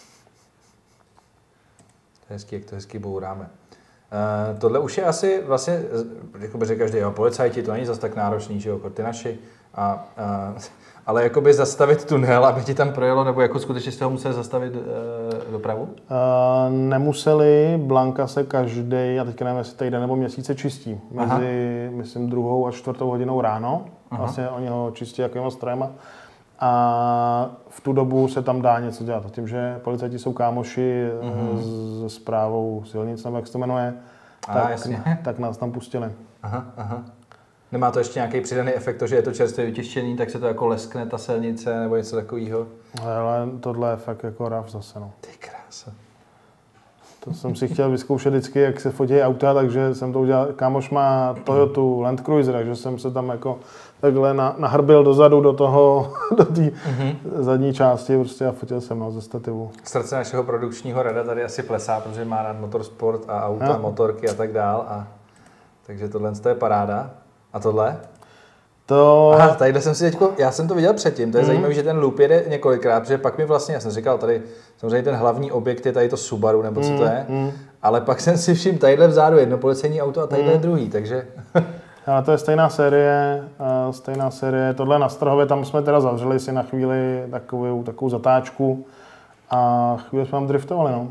To je hezký, jak to hezky bouráme. Tohle už je asi vlastně, jako by řekl každý, policajti, to není zase tak náročný, že jo, ty naši. Ale jakoby zastavit tunel, aby ti tam projelo, nebo jako skutečně z toho museli zastavit dopravu? Nemuseli, Blanka se každý, já teďka nevím, jestli týden nebo měsíce čistí. Mezi, myslím, 2. a 4. hodinou ráno. Vlastně oni ho čistí jakýma strojema. A v tu dobu se tam dá něco dělat. Tím, že policajti jsou kámoši se správou silnic, nebo jak se to jmenuje, tak nás tam pustili. Nemá to ještě nějaký přidaný efekt, že je to čerstvě vytištěný, tak se to jako leskne ta silnice nebo něco takového? Ale tohle je fakt jako RAV zase, no. Ty krása. To jsem si chtěl vyzkoušet vždycky, jak se fotí auta, takže jsem to udělal. Kámoš má Toyota Land Cruiser, takže jsem se tam jako takhle nahrbil dozadu do té zadní části prostě a fotil jsem ze stativu. Srdce našeho produkčního rada tady asi plesá, protože má rád motorsport a auta, motorky a tak dál. Takže tohle je paráda. A tohle? Aha, tadyhle jsem si teďko, já jsem to viděl předtím, to je zajímavé, že ten loop jede několikrát, protože pak mi vlastně, já jsem říkal, tady samozřejmě ten hlavní objekt je tady to Subaru, nebo co to je, ale pak jsem si všiml tadyhle vzadu jedno policejní auto a tadyhle druhý, takže... Ale to je stejná série, tohle na Strahově, tam jsme teda zavřeli si na chvíli takovou zatáčku a chvíli jsme tam driftovali, no.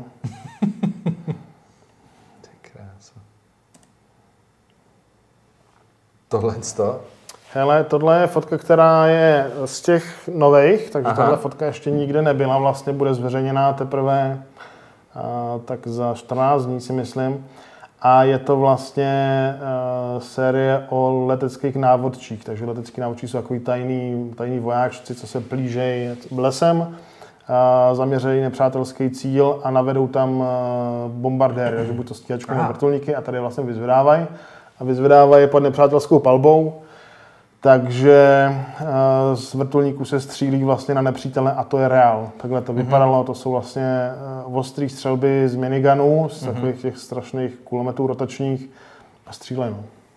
Hele, tohle je fotka, která je z těch nových, takže tahle fotka ještě nikde nebyla, vlastně bude zveřejněná teprve tak za 14 dní, si myslím. A je to vlastně série o leteckých návodčích, takže letecký návodčí jsou takový tajný vojáčci, co se plížejí lesem, zaměřejí nepřátelský cíl a navedou tam bombardéry, takže buď to stíhačky nebo vrtulníky a tady vlastně vyzvedávají. A vyzvedávají pod nepřátelskou palbou, takže z vrtulníků se střílí vlastně na nepřítele a to je reál. Takhle to vypadalo, to jsou vlastně ostrý střelby z minigunů, z takových těch strašných kulometů rotačních a střílejí.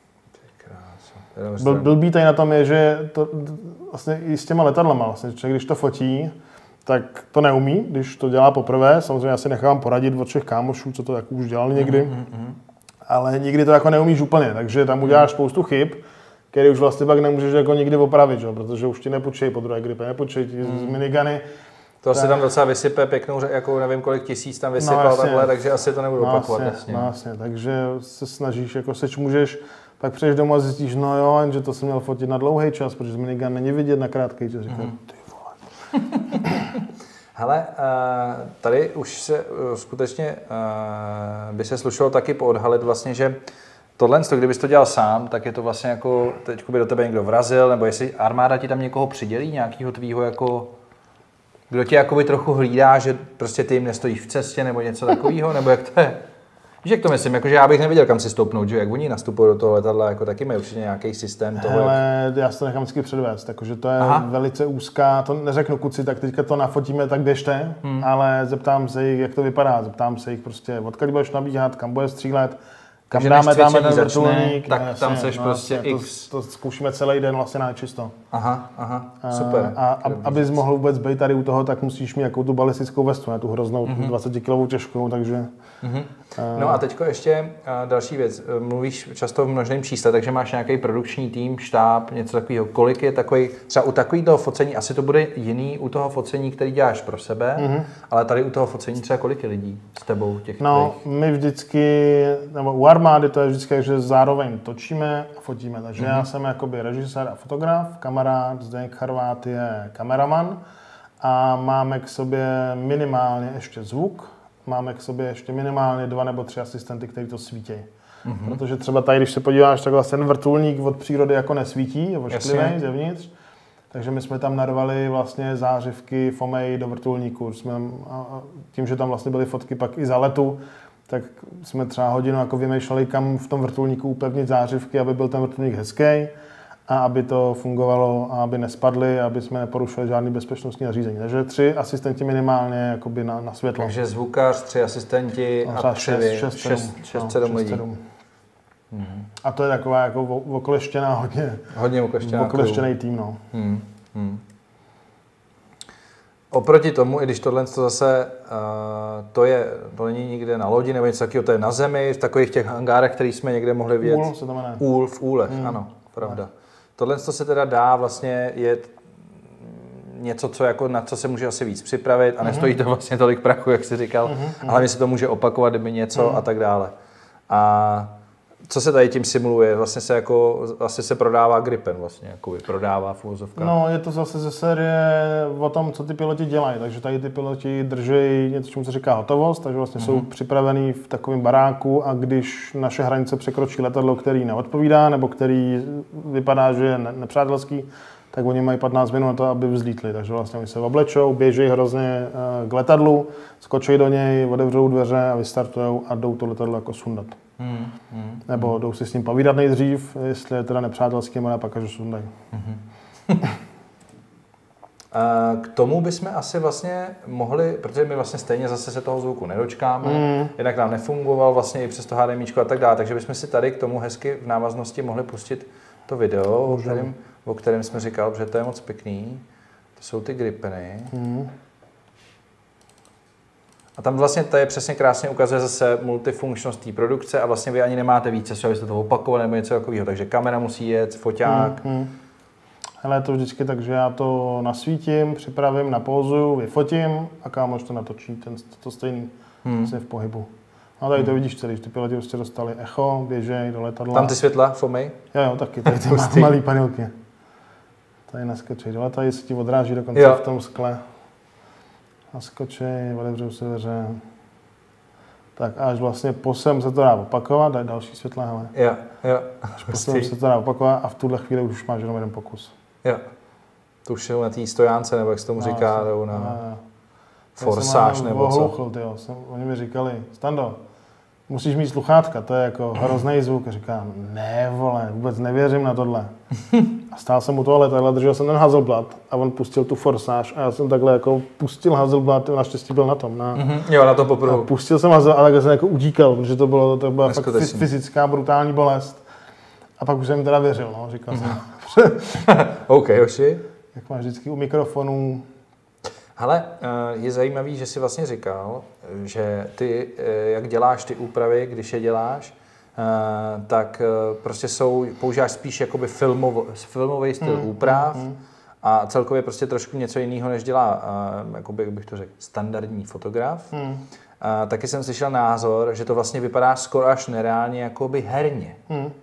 Blbý tady na tom je, že to vlastně i s těma letadlama, vlastně, člověk, když to fotí, tak to neumí, když to dělá poprvé. Samozřejmě já si nechám poradit od všech kámošů, co to tak už dělali někdy. ale nikdy to jako neumíš úplně, takže tam uděláš spoustu chyb, který už vlastně pak nemůžeš jako nikdy opravit, že? Protože už ti nepůjčejí po druhé gripe, nepůjčejí ti z minigany. To se tam docela vysype pěknou, jako nevím kolik tisíc tam vysypal takhle, takže asi to nebudu opakovat. Jasně, takže se snažíš, jako seč můžeš, pak přijdeš domů a zjistíš, no jo, že to jsem měl fotit na dlouhý čas, protože z minigun není vidět na krátký čas. Říkám, ty vole. Hele, tady už se skutečně by se slušelo taky poodhalit vlastně, že tohle, kdybys to dělal sám, tak je to vlastně jako, teď by do tebe někdo vrazil, nebo jestli armáda ti tam někoho přidělí, nějakýho tvýho jako, kdo tě jakoby trochu hlídá, že prostě ty jim nestojíš v cestě, nebo něco takového, nebo jak to je? Víš, jak to myslím, jakože já bych nevěděl, kam si stoupnout, že jak oni nastupují do toho letadla, jako taky mají určitě nějaký systém toho. Ale já si to nechám vždycky předvést, takže to je velice úzká, to neřeknu kuci, tak teďka to nafotíme, tak běžte, ale zeptám se jich, jak to vypadá, zeptám se jich prostě, odkud budeš nabíhat, kam bude střílet, kam dáme ten vrtulník, tak jasně, tam seš prostě X. To zkoušíme celý den vlastně na čisto. Aha, super. A abys mohl vůbec být tady u toho, tak musíš mít jakou tu balistickou vestu, ne tu hroznou 20 kilovou těžkou, takže... No a teďko ještě další věc. Mluvíš často v množném čísle, takže máš nějaký produkční tým, štáb, něco takového. Kolik je takový, třeba u takového focení, asi to bude jiný u toho focení, který děláš pro sebe, ale tady u toho focení třeba kolik je lidí s tebou těch No, my vždycky, nebo u armády to je vždycky, že zároveň točíme a fotíme. Takže já jsem jakoby režisér a fotograf, kamarád Zdeněk Charvát je kameraman a máme k sobě minimálně ještě zvuk, máme k sobě ještě minimálně 2 nebo 3 asistenty, kteří to svítí. Protože třeba tady, když se podíváš, tak vlastně ten vrtulník od přírody jako nesvítí, je ošklivý zevnitř. Takže my jsme tam narvali vlastně zářivky Fomej do vrtulníku. Tím, že tam vlastně byly fotky pak i za letu, tak jsme třeba hodinu jako vymýšleli, kam v tom vrtulníku upevnit zářivky, aby byl ten vrtulník hezký a aby to fungovalo a aby nespadly, aby jsme neporušili žádný bezpečnostní nařízení. Takže 3 asistenti minimálně jakoby na světlo. Takže zvukař, 3 asistenti a 6-7 lidí. A to je taková jako okleštěná, hodně okleštěný tým. No. Oproti tomu, i když tohle to zase, to není nikde na lodi nebo něco takového, to je na zemi, v takových těch hangárech, který jsme někde mohli vidět. Úl se to jmenuje. Úl v úlech, ano, pravda. Tohle to se teda dá vlastně jet něco, co jako, na co se může asi víc připravit a nestojí to vlastně tolik prachu, jak jsi říkal, ale mi se to může opakovat, kdyby něco a tak dále. A co se tady tím simuluje? Vlastně se jako, asi se prodává Gripen vlastně, jako prodává v uvozovkách. No, je to zase ze série o tom, co ty piloti dělají, takže tady ty piloti drží něco, čemu se říká hotovost, takže vlastně jsou připravený v takovém baráku a když naše hranice překročí letadlo, který neodpovídá nebo který vypadá, že je nepřátelský, tak oni mají 15 minut na to, aby vzlítli. Takže vlastně oni se oblečou, běží hrozně k letadlu, skočí do něj, otevřou dveře a vystartujou a jdou to letadlo jako sundat. Nebo jdou si s ním povídat nejdřív, jestli je teda nepřátelský, ale pak až sundají. K tomu bychom asi vlastně mohli, protože my vlastně stejně zase se toho zvuku nedočkáme, jednak nám nefungoval vlastně i přes to HDMIčko a tak dále, takže bychom si tady k tomu hezky v návaznosti mohli pustit to video, o kterém jsme říkal, že to je moc pěkný. To jsou ty Gripeny. A tam vlastně to je přesně krásně ukazuje zase multifunkčnost té produkce a vlastně vy ani nemáte více, co abyste to opakovali nebo něco takového, takže kamera musí jet, foťák. Hele, je to vždycky tak, že já to nasvítím, připravím, napózuju, vyfotím a kámoš to natočí, to stejný, vlastně v pohybu. No tady to vidíš celý, ty piloti prostě dostali echo, běžej do letadla. Tam ty světla, Fomej? Jo, taky, tady ty malý panelky. Tady naskočí do letadla, se ti odráží dokonce v tom skle. Naskočí, otevřou se dveře. Tak až vlastně posem se to dá opakovat, daj další světla, hele. Jo. Až posem se to dá opakovat a v tuhle chvíli už máš jenom jeden pokus. Jo. To už je na té stojánce, nebo jak se tomu říká, nebo na forsáž, nebo co. Oni mi říkali, Stando, musíš mít sluchátka, to je jako hrozný zvuk. A říkám, ne vole, vůbec nevěřím na tohle. A stál jsem u toho letadla, držel jsem ten Hasselblad a on pustil tu forsáž a já jsem takhle jako pustil Hasselblad, naštěstí byl na tom. Na to poprvé. Pustil jsem Hasselblad, ale takhle jsem jako udíkal, protože to byla fakt fyzická brutální bolest. A pak už jsem jim teda věřil, no, říkal jsem. OK, Joši. Jak máš vždycky u mikrofonu. Hele, je zajímavý, že jsi vlastně říkal, že ty, jak děláš ty úpravy, když je děláš, tak prostě používáš spíš jakoby filmový styl úprav a celkově prostě trošku něco jiného, než dělá, jakoby, jak bych to řekl, standardní fotograf. Taky jsem slyšel názor, že to vlastně vypadá skoro až nereálně jakoby herně.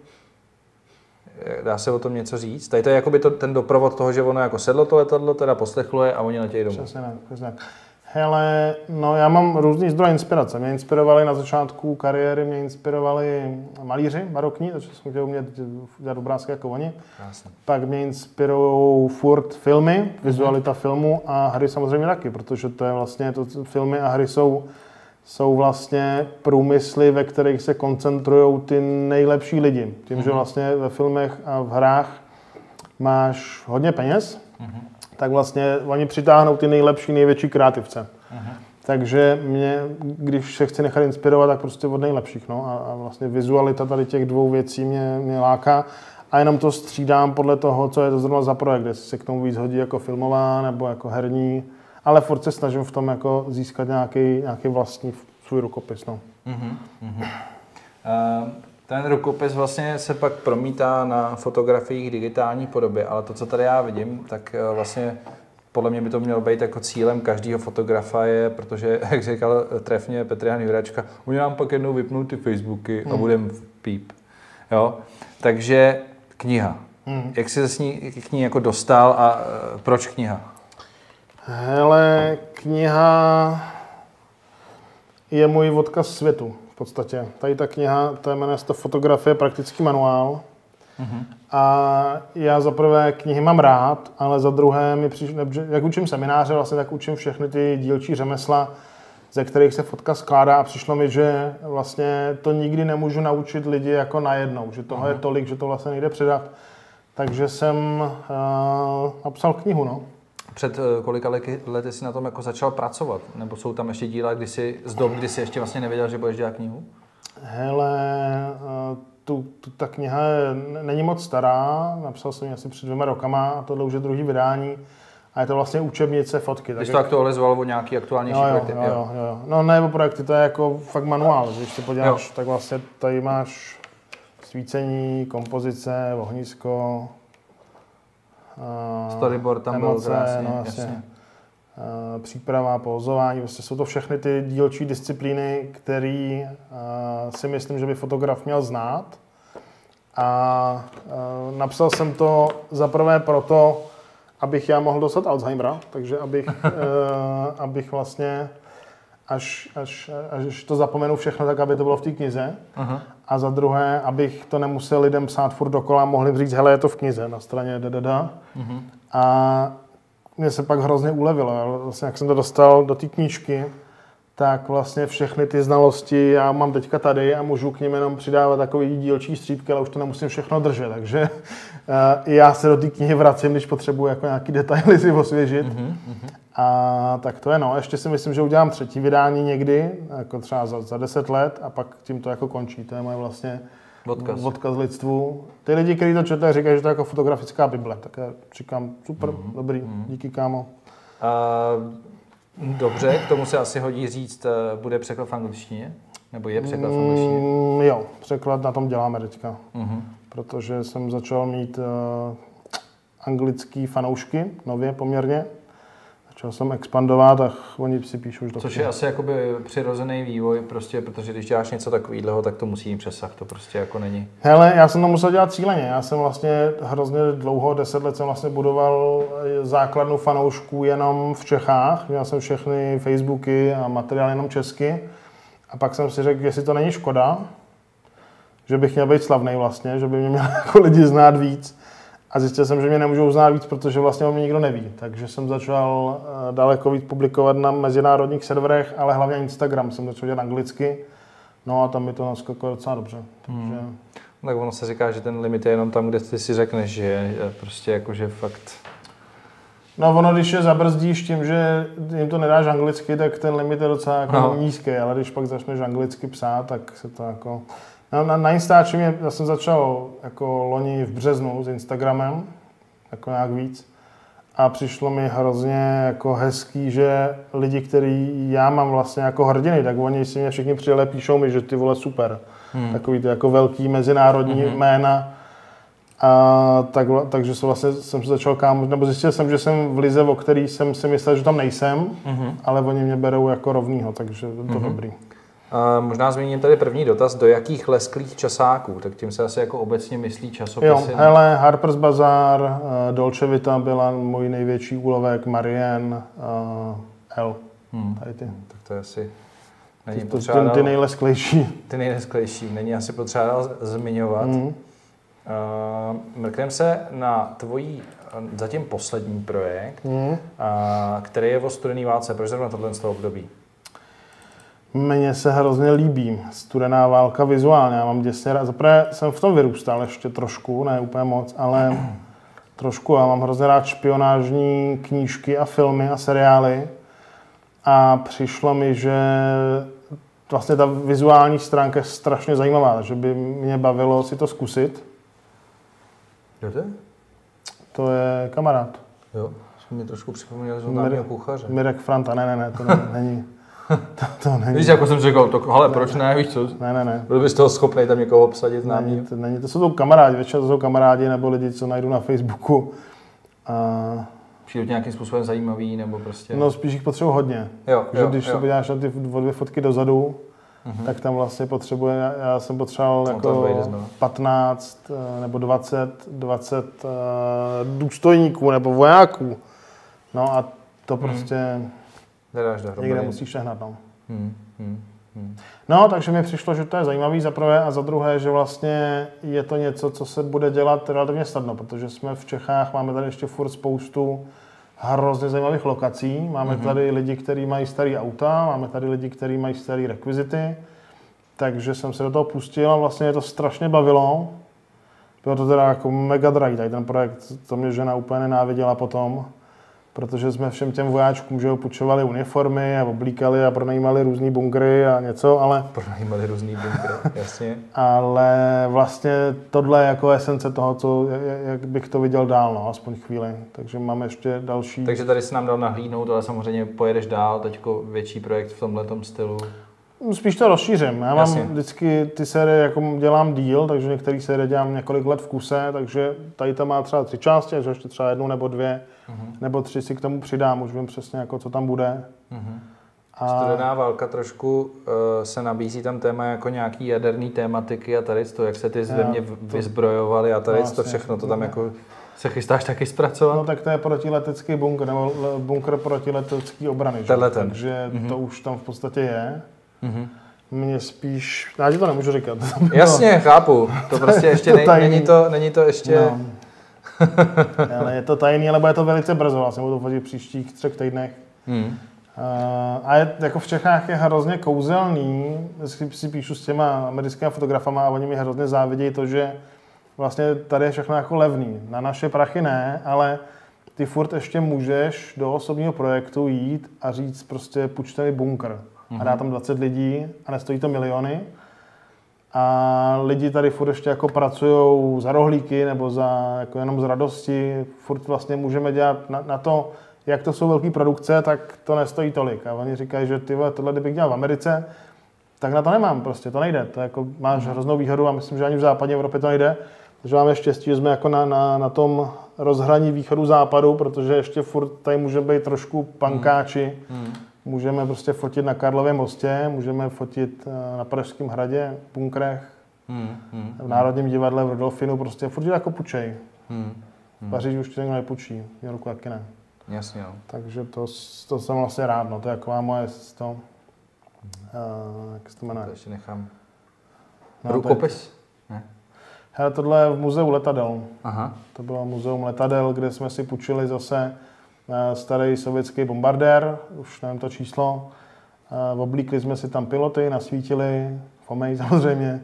Dá se o tom něco říct? Tady to je jakoby ten doprovod toho, že ono jako sedlo to letadlo, teda poslechlo je a oni letějí domů. Přesně tak. Hele, no já mám různý zdroje inspirace. Mě inspirovali na začátku kariéry, mě inspirovali malíři barokní, takže jsem chtěl umět dělat obrázky jako oni. Krásně. Pak mě inspirují furt filmy, vizualita filmu a hry samozřejmě taky, protože to je vlastně, filmy a hry jsou vlastně průmysly, ve kterých se koncentrují ty nejlepší lidi. Tím, že vlastně ve filmech a v hrách máš hodně peněz, tak vlastně oni přitáhnou ty nejlepší, největší kreativce. Takže mě, když se chci nechat inspirovat, tak prostě od nejlepších. No? A vlastně vizualita tady těch dvou věcí mě láká. A jenom to střídám podle toho, co je to zrovna za projekt, jestli se k tomu víc hodí jako filmová nebo jako herní. Ale furt se snažím v tom jako získat nějaký vlastní svůj rukopis. No. Ten rukopis vlastně se pak promítá na fotografiích v digitální podobě, ale to, co tady já vidím, tak vlastně podle mě by to mělo být jako cílem každého fotografa je, protože, jak říkal trefně Petr Jan Juračka, udělám pak jednou vypnout ty Facebooky a budem v píp. Jo? Takže kniha. Jak jsi se k ní jako dostal a proč kniha? Hele, kniha je můj odkaz světu v podstatě. Tady ta kniha, to jmenuje se Fotografie, praktický manuál. A já za prvé knihy mám rád, ale za druhé mi jak učím semináře, vlastně, tak učím všechny ty dílčí řemesla, ze kterých se fotka skládá a přišlo mi, že vlastně to nikdy nemůžu naučit lidi jako najednou, že toho je tolik, že to vlastně nejde předat. Takže jsem napsal knihu, no. Před kolika lety jsi na tom jako začal pracovat? Nebo jsou tam ještě díla, kdy jsi ještě vlastně nevěděl, že budeš dělat knihu? Hele, ta kniha není moc stará, napsal jsem ji asi před 2 rokama a tohle už je druhý vydání a je to vlastně učebnice fotky. Ty jsi to aktualizoval o nějaký aktuálnější projekty? Jo. No ne o projekty, to je jako fakt manuál, když se podíváš, tak vlastně tady máš svícení, kompozice, ohnisko, storyboard tam byl krásně, jasně. Příprava, pózování, vlastně jsou to všechny ty dílčí disciplíny, které si myslím, že by fotograf měl znát. A napsal jsem to zaprvé proto, abych já mohl dostat Alzheimera, takže abych vlastně, až to zapomenu všechno, tak aby to bylo v té knize. A za druhé, abych to nemusel lidem psát furt dokola, mohli říct, hele, je to v knize na straně A mě se pak hrozně ulevilo. Vlastně, jak jsem to dostal do té knížky, tak vlastně všechny ty znalosti já mám teďka tady a můžu k nim jenom přidávat takový dílčí střípky, ale už to nemusím všechno držet. Takže já se do té knihy vracím, když potřebuji jako nějaký detaily si osvěžit. A tak to je no. Ještě si myslím, že udělám 3. vydání někdy, jako třeba za 10 let a pak tím to jako končí. To je moje vlastně odkaz lidstvu. Ty lidi, kteří to četli, říkají, že to je jako fotografická bible. Tak já říkám, super, dobrý, díky kámo. Dobře, k tomu se asi hodí říct, bude překlad v angličtině? Nebo je překlad v angličtině? Jo, překlad na tom děláme teďka. Protože jsem začal mít anglický fanoušky, nově poměrně. Začal jsem expandovat a oni si píšou už do Což je asi jakoby přirozený vývoj, prostě, protože když děláš něco takového, tak to musí mít přesah, to prostě jako není. Hele, já jsem to musel dělat cíleně. Já jsem vlastně hrozně dlouho, 10 let jsem vlastně budoval základnu fanoušků jenom v Čechách. Měl jsem všechny Facebooky a materiály jenom česky. A pak jsem si řekl, jestli to není škoda, že bych měl být slavnej vlastně, že by mě měl jako lidi znát víc. A zjistil jsem, že mě nemůžou znát víc, protože vlastně o mě nikdo neví. Takže jsem začal daleko víc publikovat na mezinárodních serverech, ale hlavně Instagram jsem začal dělat anglicky. No a tam mi to naskakuje docela dobře. Takže... Tak ono se říká, že ten limit je jenom tam, kde ty si řekneš, že je prostě jakože fakt... No ono, když je zabrzdíš tím, že jim to nedáš anglicky, tak ten limit je docela jako nízký, ale když pak začneš anglicky psát, tak se to jako... Na Instači já jsem začal jako loni v březnu s Instagramem, jako nějak víc. A přišlo mi hrozně jako hezký, že lidi, který já mám vlastně jako hrdiny, tak oni si mě všichni přijeli, píšou mi, že ty vole super. Takový ty jako velký mezinárodní jména. A takže vlastně jsem se začal nebo zjistil jsem, že jsem v lize, o který jsem si myslel, že tam nejsem, ale oni mě berou jako rovnýho, takže to dobrý. Možná zmíním tady první dotaz, do jakých lesklých časáků, tak tím se asi jako obecně myslí časopisy. Jo, hele, Harper's Bazaar, Dolce Vita byla můj největší úlovek, Marianne, L. Tady ty. Tak to je asi... Ty nejlesklejší. Ty nejlesklejší, není asi potřeba zmiňovat. Mrkneme se na tvojí zatím poslední projekt, který je o studené válce. Proč zrovna tohle z toho období? Mně se hrozně líbí studená válka vizuálně. Já mám děsně rád. Zaprvé jsem v tom vyrůstal ještě trošku, ne úplně moc, ale trošku. Já mám hrozně rád špionážní knížky a filmy a seriály. A přišlo mi, že vlastně ta vizuální stránka je strašně zajímavá, že by mě bavilo si to zkusit. Kdo to je? To je kamarád. Jo, jsem mě trošku připomněl, že on kuchaře. Mirek Franta, ne, to není. To není. Víš, jako jsem řekl, ale proč ne, víš co? Ne. Byl bys toho schopný tam někoho obsadit známý? To jsou kamarádi, většinou to jsou kamarádi nebo lidi, co najdu na Facebooku. Přijde nějakým způsobem zajímavý, nebo prostě... No spíš jich potřebuji hodně. Když se podíváš na ty dvě fotky dozadu, tak tam vlastně potřebuje, já jsem potřeboval jako 15 nebo 20 důstojníků nebo vojáků. No a to prostě někde musíš sehnat. No. No, takže mi přišlo, že to je zajímavý za prvé a za druhé, že vlastně je to něco, co se bude dělat relativně snadno, protože jsme v Čechách, máme tady ještě furt spoustu hrozně zajímavých lokací. Máme tady lidi, kteří mají staré auta, máme tady lidi, kteří mají staré rekvizity, takže jsem se do toho pustil a vlastně mě to strašně bavilo. Bylo to teda jako mega drahý, tady ten projekt, to mě žena úplně nenáviděla potom, protože jsme všem těm vojáčkům, že půjčovali uniformy a oblíkali a pronajímali různý bunkry a něco, ale... Pronajímali různý bunkry, jasně. Ale vlastně tohle je jako esence toho, jak bych to viděl dál, no, aspoň chvíli. Takže máme ještě další... Takže tady si nám dal nahlídnout, ale samozřejmě pojedeš dál, teďko větší projekt v tomhletom stylu. Spíš to rozšířím. Já mám vždycky ty série, jako dělám díl, takže některé série dělám několik let v kuse, takže tady to má třeba 3 části, takže ještě třeba 1 nebo 2, nebo 3 si k tomu přidám, už vím přesně, jako, co tam bude. Studená válka trošku se nabízí tam téma jako nějaký jaderný tématiky a tady to, jak se ty země vyzbrojovaly a tady to všechno, to tam jako se chystáš taky zpracovat? No tak to je protiletecký bunkr, nebo bunkr protiletecký obrany, takže to už tam v podstatě je. Mně spíš, já ti to nemůžu říkat. Jasně, chápu, to prostě ještě není to ještě... No. Ale je to tajný, ale bude to velice brzo, vlastně budu to fotit v příštích 3 týdnech. A jako v Čechách je hrozně kouzelný, si píšu s těma americkými fotografama a oni mi hrozně závidějí to, že vlastně tady je všechno jako levný. Na naše prachy ne, ale ty furt ještě můžeš do osobního projektu jít a říct prostě půjčte mi bunkr. A dá tam 20 lidí a nestojí to miliony. A lidi tady furt ještě jako pracujou za rohlíky nebo jako jenom z radosti. Furt vlastně můžeme dělat na to, jak to jsou velké produkce, tak to nestojí tolik. A oni říkají, že tohle kdybych dělal v Americe, tak na to nemám prostě, to nejde. To jako máš hroznou výhodu a myslím, že ani v západní Evropě to nejde. Takže máme štěstí, že jsme jako na tom rozhraní východu západu, protože ještě furt tady může být trošku pankáči. Můžeme prostě fotit na Karlově mostě, můžeme fotit na Pražském hradě, v bunkrech, v Národním divadle, v Rudolfinu, prostě furt jako pučej. V Paříži už to někdo nepůjčí, v New Yorku taky ne. Jasně, jo. Takže to jsem vlastně rád, no, to je taková moje jak se to jmenuje? To ještě nechám. Rukopis? Ne. Hele, tohle je v muzeu letadel. Aha. To bylo muzeum letadel, kde jsme si půjčili zase starý sovětský bombardér, už nevím to číslo. Oblíkli jsme si tam piloty, nasvítili, Fomej samozřejmě.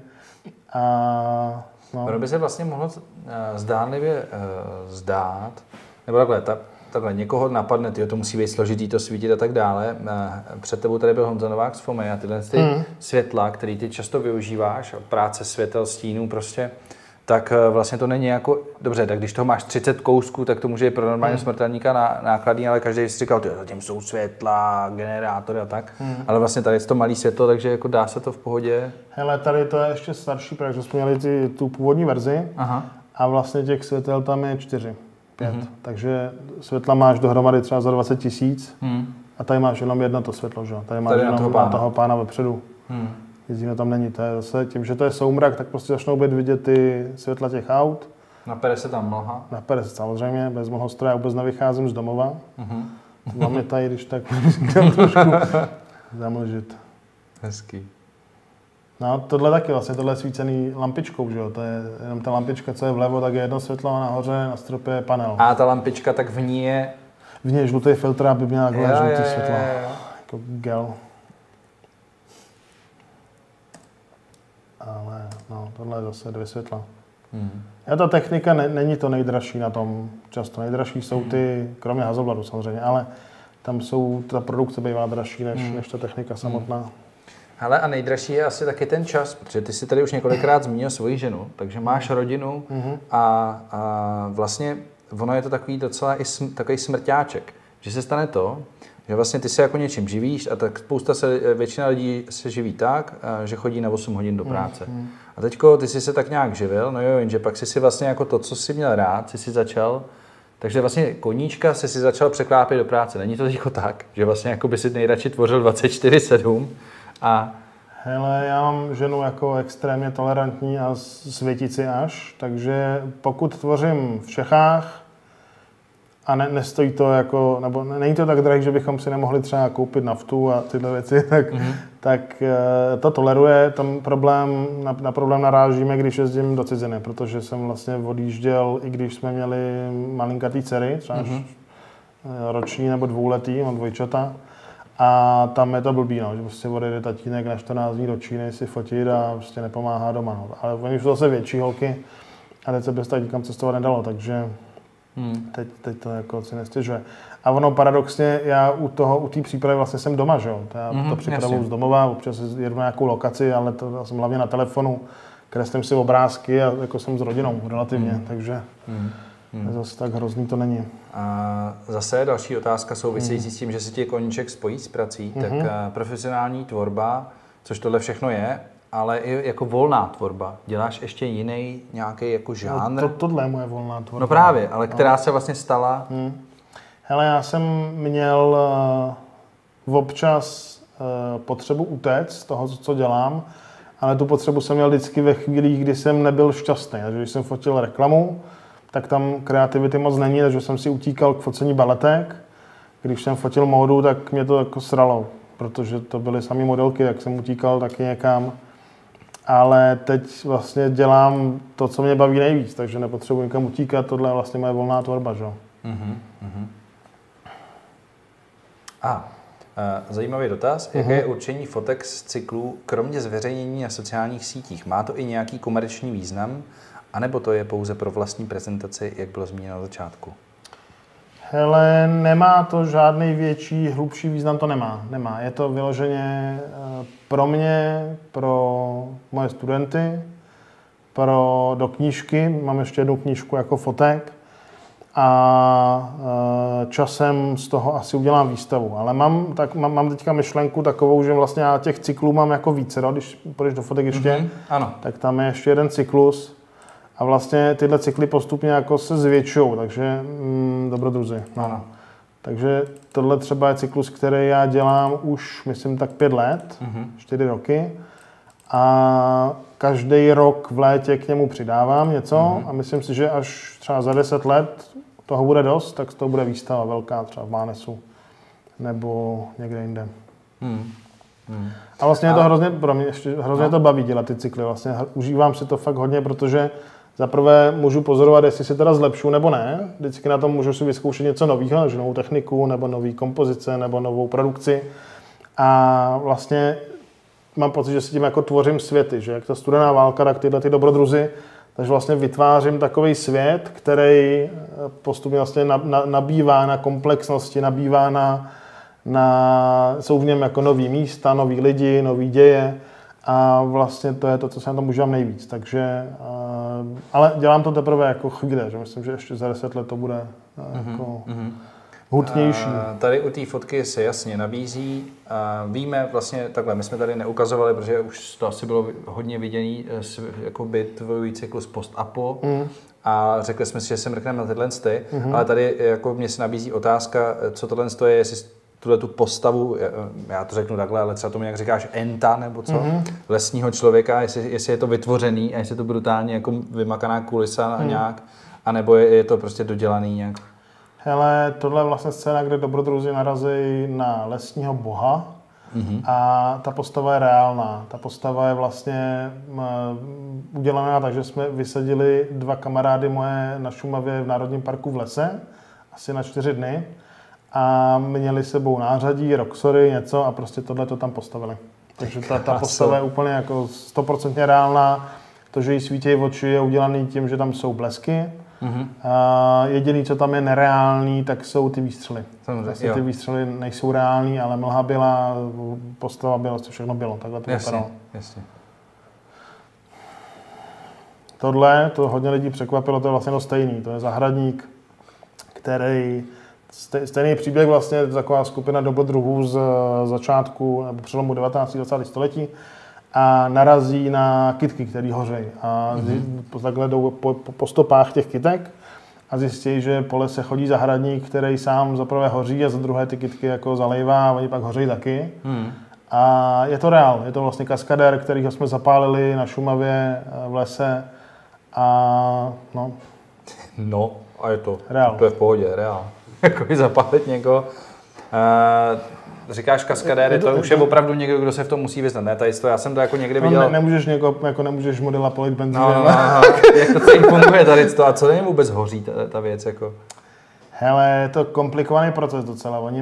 Ono by se vlastně mohlo zdánlivě zdát, nebo takhle někoho napadne, to musí být složitý to svítit a tak dále. Před tebou tady byl Honza Novák z Fomej a tyhle světla, který ty často využíváš, práce světel, stínů, prostě tak vlastně to není jako, dobře, tak když toho máš 30 kousků, tak to může být pro normálního smrtelníka nákladný, ale každý si říkal, zatím jsou světla, generátory a tak, ale vlastně tady je to malý světlo, takže jako dá se to v pohodě. Hele, tady to je ještě starší, protože jsme měli tu původní verzi. Aha. A vlastně těch světel tam je 4, 5, takže světla máš dohromady třeba za 20 000 a tady máš jenom jedno to světlo, že? Tady máš tady jenom toho pána vepředu. Nic jiného tam není, to je zase tím, že to je soumrak, tak prostě začnou být vidět ty světla těch aut. Napere se tam mlha? Napere se samozřejmě, bez mlhostroje, vůbec nevycházím z domova. Mám je tady, když tak trošku zamlžit. Hezký. No, tohle taky vlastně, tohle je svícený lampičkou, že jo, to je jenom ta lampička, co je vlevo, tak je jedno světlo a nahoře na stropě je panel. A ta lampička, tak v ní je? V ní je žlutý filtr, aby měla žlutý světlo, jako gel. Ale no, tohle je zase 2 světla. A ta technika není to nejdražší na tom často. Nejdražší jsou ty, kromě Hasselbladu samozřejmě, ale tam ta produkce bývá dražší než ta technika samotná. Hele, a nejdražší je asi taky ten čas, protože ty si tady už několikrát zmínil svoji ženu, takže máš rodinu a vlastně ono je to takový docela i takový smrťáček, že se stane to, že vlastně ty se jako něčím živíš a tak většina lidí se živí tak, že chodí na 8 hodin do práce. A teďko ty jsi se tak nějak živil, no jo, jenže pak jsi vlastně jako to, co jsi měl rád, jsi začal, takže vlastně koníčka jsi začal překlápět do práce. Není to teďko tak, že vlastně jako by si nejradši tvořil 24/7 a... Hele, já mám ženu jako extrémně tolerantní a světici až, takže pokud tvořím v Čechách a nestojí to jako, nebo není to tak drahé, že bychom si nemohli třeba koupit naftu a tyhle věci, tak to toleruje. Tam na problém narážíme, když jezdím do ciziny, protože jsem vlastně odjížděl, i když jsme měli malinkatý dcery, třeba roční nebo 2letý, mám dvojčata. A tam je to blbý, no, že prostě odjede tatínek na 14 dní do Číny si fotit a prostě nepomáhá doma. No. Ale oni jsou zase větší holky a teď se bez tak nikam cestovat nedalo, takže teď to jako si nestěžuje. A ono paradoxně, já u té přípravy vlastně jsem doma, že jo. Já to připravuju z domova, občas jedu na nějakou lokaci, ale to já jsem hlavně na telefonu, kreslím si obrázky a jako jsem s rodinou relativně, takže zase tak hrozný to není. A zase další otázka související s tím, že se ti koníček spojí s prací, tak profesionální tvorba, což tohle všechno je, ale i jako volná tvorba. Děláš ještě jiný nějaký jako žánr? No, tohle je moje volná tvorba. No právě, ale která se vlastně stala? Hele, já jsem měl občas potřebu utéct z toho, co dělám, ale tu potřebu jsem měl vždycky ve chvílích, kdy jsem nebyl šťastný. Takže když jsem fotil reklamu, tak tam kreativity moc není, takže jsem si utíkal k focení baletek. Když jsem fotil módu, tak mě to jako sralo, protože to byly samé modelky, jak jsem utíkal taky někam. Ale teď vlastně dělám to, co mě baví nejvíc, takže nepotřebuji někam utíkat, tohle je vlastně moje volná tvorba, že? Zajímavý dotaz. Jaké je určení fotek z cyklů, kromě zveřejnění na sociálních sítích? Má to i nějaký komerční význam? A nebo to je pouze pro vlastní prezentaci, jak bylo zmíněno na začátku? Hele, nemá to žádný větší, hlubší význam, to nemá. Je to vyloženě pro mě, pro moje studenty, do knížky. Mám ještě jednu knížku jako fotek a časem z toho asi udělám výstavu. Ale mám teďka myšlenku takovou, že vlastně já těch cyklů mám jako více, když půjdeš do fotek ještě, tak tam je ještě jeden cyklus. A vlastně tyhle cykly postupně jako se zvětšují, takže dobrodruzi. No. Takže tohle třeba je cyklus, který já dělám už, myslím, tak 5 let, 4 roky. A každý rok v létě k němu přidávám něco a myslím si, že až třeba za 10 let toho bude dost, tak to bude výstava velká, třeba v Mánesu nebo někde jinde. A vlastně je to hrozně to baví dělat ty cykly. Vlastně užívám si to fakt hodně, protože zaprvé můžu pozorovat, jestli se teda zlepšu nebo ne. Vždycky na tom můžu si vyzkoušet něco nového, že novou techniku, nebo nový kompozice, nebo novou produkci. A vlastně mám pocit, že si tím jako tvořím světy, že jak ta studená válka, tak tyhle ty dobrodruzy, takže vlastně vytvářím takový svět, který postupně vlastně nabývá na komplexnosti, nabývá jsou v něm jako nový místa, noví lidi, nový děje. A vlastně to je to, co se na tom užívám nejvíc. Takže, ale dělám to teprve jako chvíle, že myslím, že ještě za 10 let to bude jako hutnější. Tady u té fotky se jasně nabízí. Víme vlastně takhle, my jsme tady neukazovali, protože už to asi bylo hodně viděný, jakoby tvůj cyklus post-apo. A řekli jsme si, že se mrkneme na tyhle sty, ale tady jako mně se nabízí otázka, co tohle je, jestli tu postavu, já to řeknu takhle, ale třeba tomu jak říkáš enta nebo co, lesního člověka, jestli je to vytvořený a jestli je to brutálně jako vymakaná kulisa nějak, anebo je to prostě dodělaný nějak. Hele, tohle je vlastně scéna, kde dobrodruzi narazí na lesního boha a ta postava je reálná. Ta postava je vlastně udělaná tak, že jsme vysadili 2 kamarády moje na Šumavě v Národním parku v lese, asi na 4 dny. A měli sebou nářadí, roxory, něco a prostě tohle to tam postavili. Takže ta postava je úplně jako 100% reálná. To, že jí svítí oči, je udělaný tím, že tam jsou blesky. A jediný, co tam je nereálný, tak jsou ty výstřely. Vlastně ty výstřely nejsou reální, ale mlha byla, postava byla, to všechno bylo. Takhle to vypadalo. Jasně. Tohle, to hodně lidí překvapilo, to je vlastně to stejný. To je zahradník, který stejný příběh vlastně, taková skupina dobrodruhů z začátku nebo přelomu 19. a 20. století a narazí na kytky, které hořejí. A takhle jdou po stopách těch kytek a zjistí, že po lese chodí zahradník, který sám za prvé hoří a za druhé ty kytky jako zalejvá a oni pak hoří taky. A je to reál, je to vlastně kaskadér, kterýho jsme zapálili na Šumavě v lese a a je to reál. To je v pohodě, reál. Jako zapálit někoho. Říkáš kaskadéry, to už je opravdu někdo, kdo se v tom musí vyznat, ne? Tady to, já jsem to jako někde viděl. Nemůžeš někoho, jako nemůžeš modela polit benzínem. Jak to celý funguje tady to a co není vůbec hoří ta věc jako? Hele, je to komplikovaný proces docela. On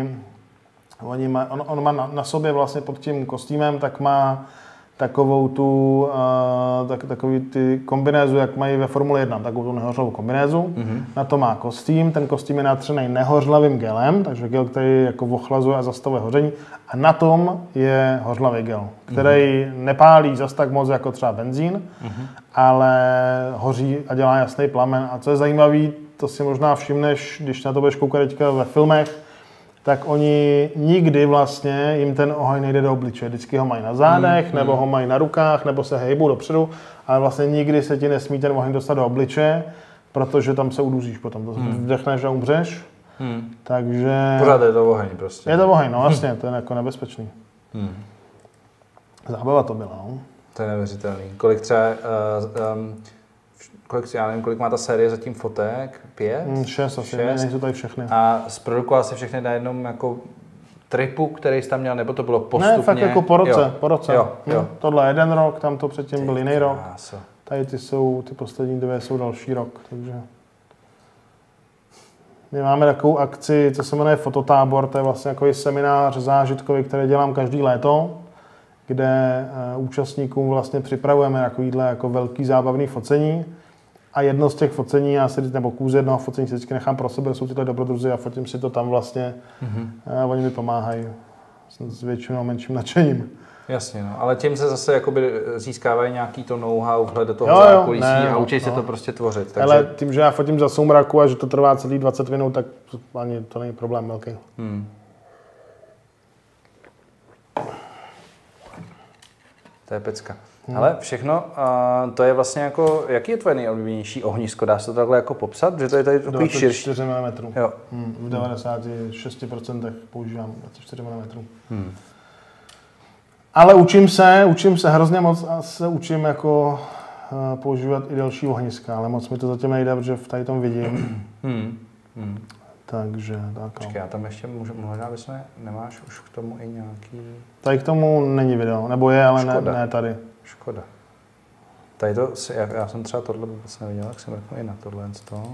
má na sobě vlastně pod tím kostýmem, tak má takovou tu, takový ty kombinézu, jak mají ve Formule 1, takovou tu nehořlavou kombinézu. Na to má kostým, ten kostým je natřený nehořlavým gelem, takže gel, který jako ochlazuje a zastavuje hoření. A na tom je hořlavý gel, který nepálí zas tak moc jako třeba benzín, ale hoří a dělá jasný plamen. A co je zajímavé, to si možná všimneš, když na to budeš koukat teďka ve filmech, tak oni nikdy vlastně, jim ten oheň nejde do obličeje. Vždycky ho mají na zádech, nebo ho mají na rukách, nebo se hejbou dopředu, ale vlastně nikdy se ti nesmí ten oheň dostat do obličeje, protože tam se uduříš potom. To vdechneš a umřeš. Takže... Pořád je to oheň prostě. Je to oheň, no vlastně, to je jako nebezpečný. Zábava to byla, no. To je neuvěřitelný. Kolik třeba... já nevím, kolik má ta série zatím fotek? 5? 6 asi, nejsou tady všechny. A zprodukoval si všechny na jednom jako tripu, který jsi tam měl, nebo to bylo postupně? Ne, fakt jako po roce. Jo. Tohle je 1 rok, tam to předtím byl jiný rok. Krása. Tady ty poslední 2 jsou další rok, takže... My máme takovou akci, co se jmenuje Fototábor, to je vlastně jako seminář zážitkový, který dělám každý léto, kde účastníkům vlastně připravujeme takovýhle jako velký zábavný focení. A jedno z těch focení, nebo kůz jednoho focení si vždycky nechám pro sebe, jsou tyhle dobrodruzi a fotím si to tam vlastně. Oni mi pomáhají s většinou a menším nadšením. Jasně, no. Ale tím se zase jakoby získávají nějaký to know-how vhled do toho zákulisí a učí se to prostě tvořit. Takže... Ale tím, že já fotím za soumraku a že to trvá celý 20 minut, tak ani to není problém velký. To je pecka. Ale všechno, to je vlastně jako, jaký je tvoje nejoblíbenější ohnisko? Dá se to takhle jako popsat? Že to je tady takový širší? 24 mm. Jo. V 96% používám 24 mm. Ale učím se hrozně moc a se učím jako používat i další ohniska, ale moc mi to zatím nejde, protože v tady tom vidím. Takže tak. Počkej, já tam ještě možná bychom, nemáš už k tomu i nějaký... Tady k tomu není video, nebo je, ale ne tady. Škoda. Tady to, já jsem třeba tohle vůbec neviděl, tak jsem řekl i na tohle z toho.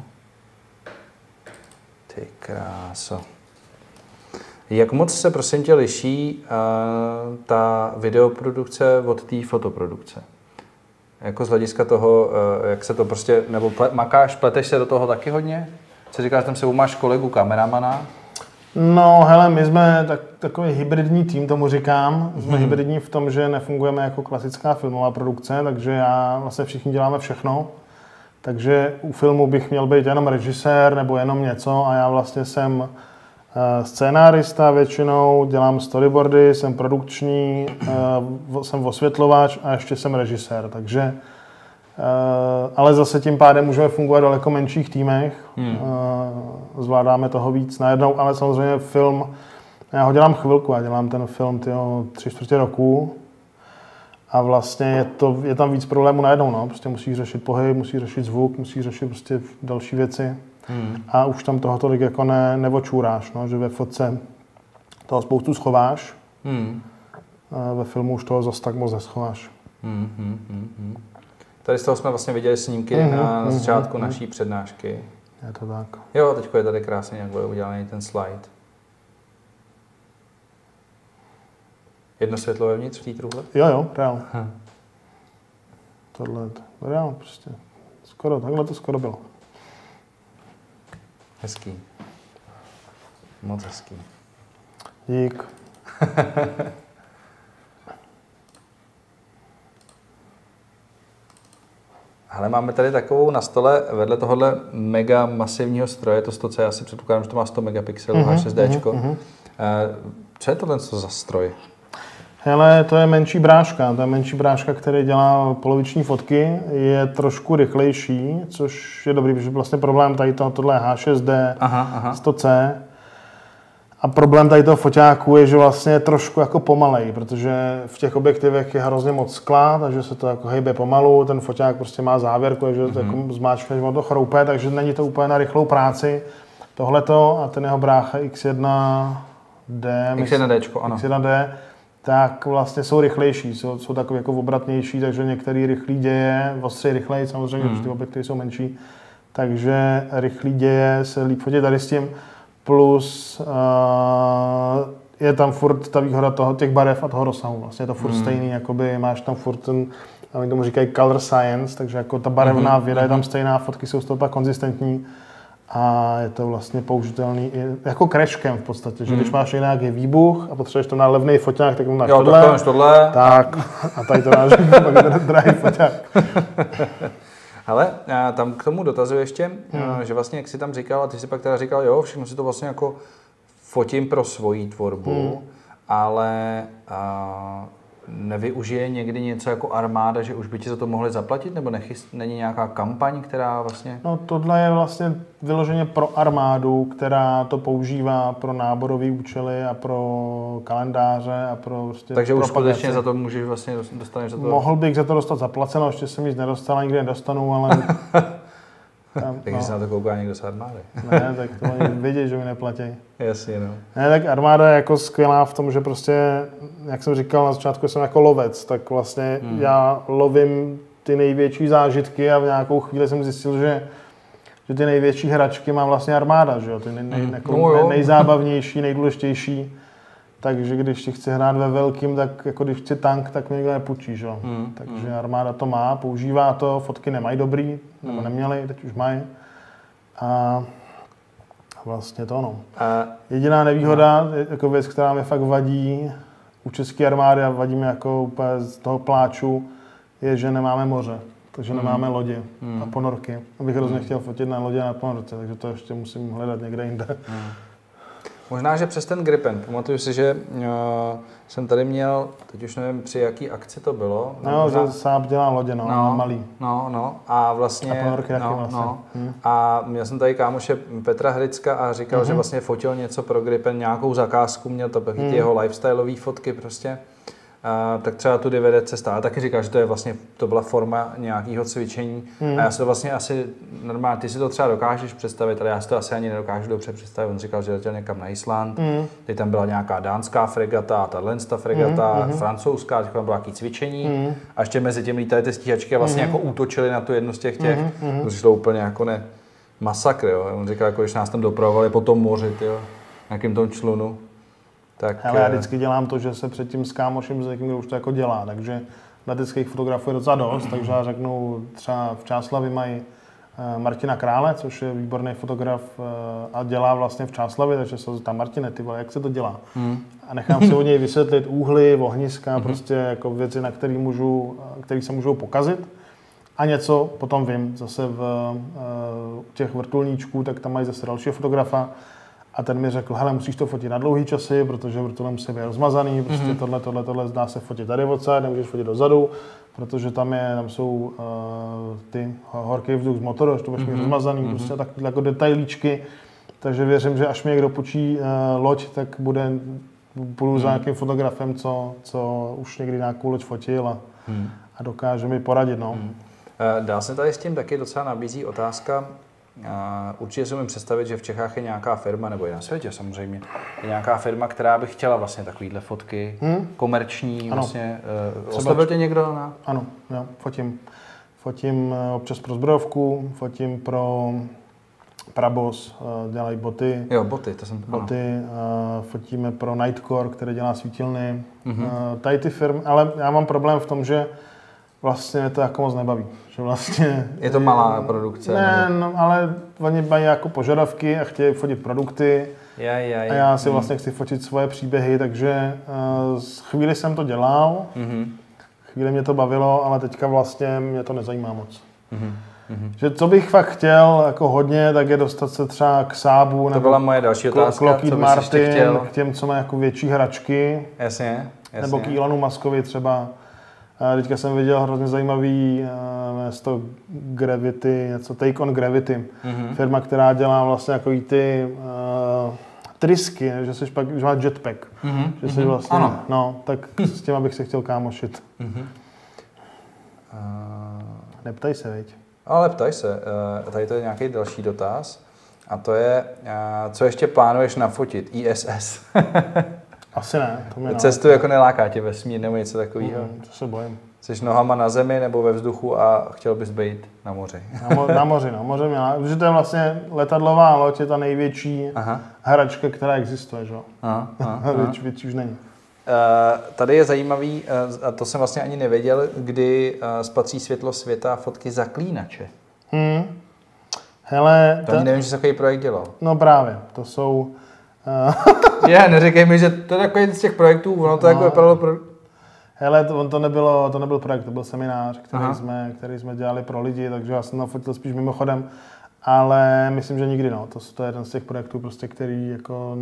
Ty kráso. Jak moc se prosím tě liší ta videoprodukce od té fotoprodukce? Jako z hlediska toho, jak se to prostě, nebo makáš, pleteš se do toho taky hodně? Co říkáš, tam sebou máš kolegu kameramana? No, hele, my jsme takový hybridní tým, tomu říkám. Jsme hybridní v tom, že nefungujeme jako klasická filmová produkce, takže já vlastně všichni děláme všechno. Takže u filmu bych měl být jenom režisér nebo jenom něco a já vlastně jsem scénárista většinou, dělám storyboardy, jsem produkční, jsem osvětlovač a ještě jsem režisér, takže ale zase tím pádem můžeme fungovat v daleko menších týmech, zvládáme toho víc najednou, ale samozřejmě film, já ho dělám chvilku, já dělám ten film 3/4 roku a vlastně je tam víc problémů najednou, no. Prostě musíš řešit pohyb, musíš řešit zvuk, musíš řešit prostě další věci a už tam toho tolik jako neočůráš, no, že ve fotce toho spoustu schováš, ve filmu už toho zase tak moc neschováš. Tady z toho jsme vlastně viděli snímky na začátku naší přednášky. Je to tak. Jo, teď je tady krásně nějak udělaný ten slide. Jedno světlo vevnitř v té truhle? Jo, reál. Tohle, reál prostě. Skoro, takhle to skoro bylo. Hezký. Moc hezký. Dík. Ale máme tady takovou na stole vedle tohohle mega masivního stroje, to 100C, já si předpokládám, že to má 100 megapixelů H6D. Co je tohle za stroj? Hele, to je menší bráška. To je menší bráška, který dělá poloviční fotky. Je trošku rychlejší, což je dobrý, protože vlastně problém tady tohle je H6D, 100C. A problém tady toho foťáku je, že vlastně je trošku jako pomalej, protože v těch objektivech je hrozně moc skla, takže se to jako hejbe pomalu, ten foťák prostě má závěrku, že to jako zmáčkneš, on to chroupe, takže není to úplně na rychlou práci. Tohleto a ten jeho brácha X1D, ano. X1D, tak vlastně jsou rychlejší, jsou takový jako obratnější, takže některý rychlý děje, ostřeji rychleji samozřejmě, protože ty objektivy jsou menší, takže rychlý děje se líp fotí tady s tím. Plus je tam furt ta výhoda těch barev a toho rozsahu. Vlastně je to furt stejný, jakoby máš tam furt ten, oni tomu říkají color science, takže jako ta barevná věda je tam stejná, fotky jsou z toho pak konzistentní a je to vlastně použitelný i jako crashcam v podstatě, že když máš nějaký výbuch a potřebuješ to na levný foťák, tak máš tohle. Tak, a tady to máš pak drahý foťák. Ale tam k tomu dotazu ještě, že vlastně, jak jsi tam říkal, a ty jsi pak teda říkal, jo, všechno si to vlastně jako fotím pro svoji tvorbu, ale nevyužije někdy něco jako armáda, že už by ti za to mohli zaplatit, nebo není nějaká kampaň, která vlastně... No tohle je vlastně vyloženě pro armádu, která to používá pro náborové účely a pro kalendáře a pro prostě takže už skutečně za to můžeš vlastně dostaneš za to... Mohl bych za to dostat zaplaceno, ještě jsem nic nedostal, nikdy nedostanu, ale... Takže se na to kouká někdo z armády. Ne, tak to oni vědí, že mi neplatí. Jasně, no. Ne, tak armáda je jako skvělá v tom, že prostě, jak jsem říkal na začátku, jsem jako lovec, tak vlastně já lovím ty největší zážitky a v nějakou chvíli jsem zjistil, že ty největší hračky má vlastně armáda, že jo, ty nejzábavnější, nejdůležitější. Takže když ti chci hrát ve velkým, tak jako když chci tank, tak mě nikdo nepůjčí, že jo. Takže armáda to má, používá to, fotky nemají dobrý, nebo neměly, teď už mají. A vlastně to no. Jediná nevýhoda, jako věc, která mi fakt vadí u české armády a vadí mi jako úplně z toho pláču, je, že nemáme moře. Takže nemáme lodě a ponorky. Abych hrozně chtěl fotit na lodě a na ponorce, takže to ještě musím hledat někde jinde. Možná, že přes ten Gripen. Pamatuju si, že jsem tady měl, teď už nevím, při jaký akci to bylo. No, možná... Saab dělá lodě, malý. No, a vlastně... A ponorky taky vlastně. A měl jsem tady kámoše Petra Hricka a říkal, že vlastně fotil něco pro Gripen, nějakou zakázku, měl to ty jeho lifestyleové fotky prostě. Tak třeba tu DVD cesta. A taky říkal, že to je vlastně, to byla forma nějakého cvičení. A já si to vlastně asi normálně, ty si to třeba dokážeš představit, ale já si to asi ani nedokážu dobře představit. On říkal, že letěl někam na Island, teď tam byla nějaká dánská fregata, tahle fregata, francouzská, tam bylo nějaké cvičení. A ještě mezi tím lítaly ty stíhačky a vlastně jako útočili na tu jednu z těch. To šlo úplně jako masakr, jo. On říkal, jako když nás tam dopravovali po tom moři, jo, nějakým tom člunu. Tak, ale já vždycky dělám to, že se předtím s kámošem, s někým, kdo už to jako dělá, takže leteckých fotografů je docela dost, takže já řeknu, třeba v Čáslavi mají Martina Krále, což je výborný fotograf a dělá vlastně v Čáslavi, takže se tam Martine, ty vole, jak se to dělá? A nechám si od něj vysvětlit úhly, ohniska, prostě jako věci, na které se můžou pokazit. A něco potom vím, zase v těch vrtulníčků, tak tam mají zase dalšího fotografa a ten mi řekl, hele, musíš to fotit na dlouhý časy, protože vrtule musí být rozmazaný, prostě tohle dá se fotit tady odsud, nemůžeš fotit dozadu, protože tam jsou ty horký vzduch z motoru, až to budeš mít rozmazaný, prostě takové jako detailíčky, takže věřím, že až mi někdo půjčí loď, tak půjdu za nějakým fotografem, co už někdy nějakou loď fotil a dokáže mi poradit, no. Dá se tady s tím taky docela nabízí otázka. Určitě si umím představit, že v Čechách je nějaká firma, nebo i na světě samozřejmě, je nějaká firma, která by chtěla vlastně takovýhle fotky, komerční, vlastně. Oslovil tě někdo na? Ano, jo, fotím. Fotím občas pro zbrojovku, fotím pro Prabos, dělají boty. Jo, boty, to jsem to boty, fotíme pro Nightcore, který dělá svítilny. Tady ty firmy, ale já mám problém v tom, že vlastně to jako moc nebaví. Že vlastně, je to malá produkce? Ne, no, ale oni mají jako požadavky a chtějí fotit produkty. A já si vlastně chci fotit svoje příběhy, takže chvíli jsem to dělal, chvíli mě to bavilo, ale teďka vlastně mě to nezajímá moc. Že co bych fakt chtěl jako hodně, tak je dostat se třeba k Saabu to byla moje další otázka, Lockheed Martin, k těm, co mají jako větší hračky. Jasně. Nebo k Elonu Muskovi třeba. Teďka jsem viděl hrozně zajímavý město Gravity, něco Take on Gravity. Firma, která dělá vlastně jako ty trysky, že jsi pak, že má jetpack. Že jsi vlastně, no, tak s tím bych se chtěl kámošit. Neptaj se, veď. Ale ptaj se, tady to je nějaký další dotaz. A to je, co ještě plánuješ nafotit? ISS. Asi ne. Cestu jako neláká tě vesmír nebo něco takového? To se bojím. Jsi nohama na zemi nebo ve vzduchu a chtěl bys být na moři? Na moři, no. Moře mě, protože to je vlastně letadlová loď, je ta největší hračka, která existuje, že? Větší už není. Tady je zajímavý, a to jsem vlastně ani nevěděl, kdy spatří světlo světa fotky Zaklínače. Hele, to ani nevím, že jsi takový projekt dělal. No právě, to jsou... neříkej mi, že to je takový z těch projektů, ono to jako vypadalo pro... Hele, to nebyl projekt, to byl seminář, který jsme dělali pro lidi, takže já jsem nafotil spíš mimochodem, ale myslím, že nikdy, no. To je jeden z těch projektů, prostě, který jako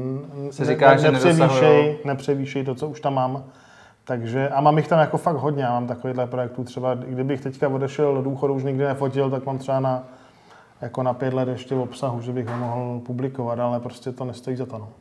nepřevýšej to, co už tam mám. Takže, a mám jich tam jako fakt hodně, já mám takovýhle projektů, třeba kdybych teďka odešel do důchodu, už nikdy nefotil, tak mám třeba na 5 let ještě v obsahu, že bych ho mohl publikovat, ale prostě to nestojí za to, no.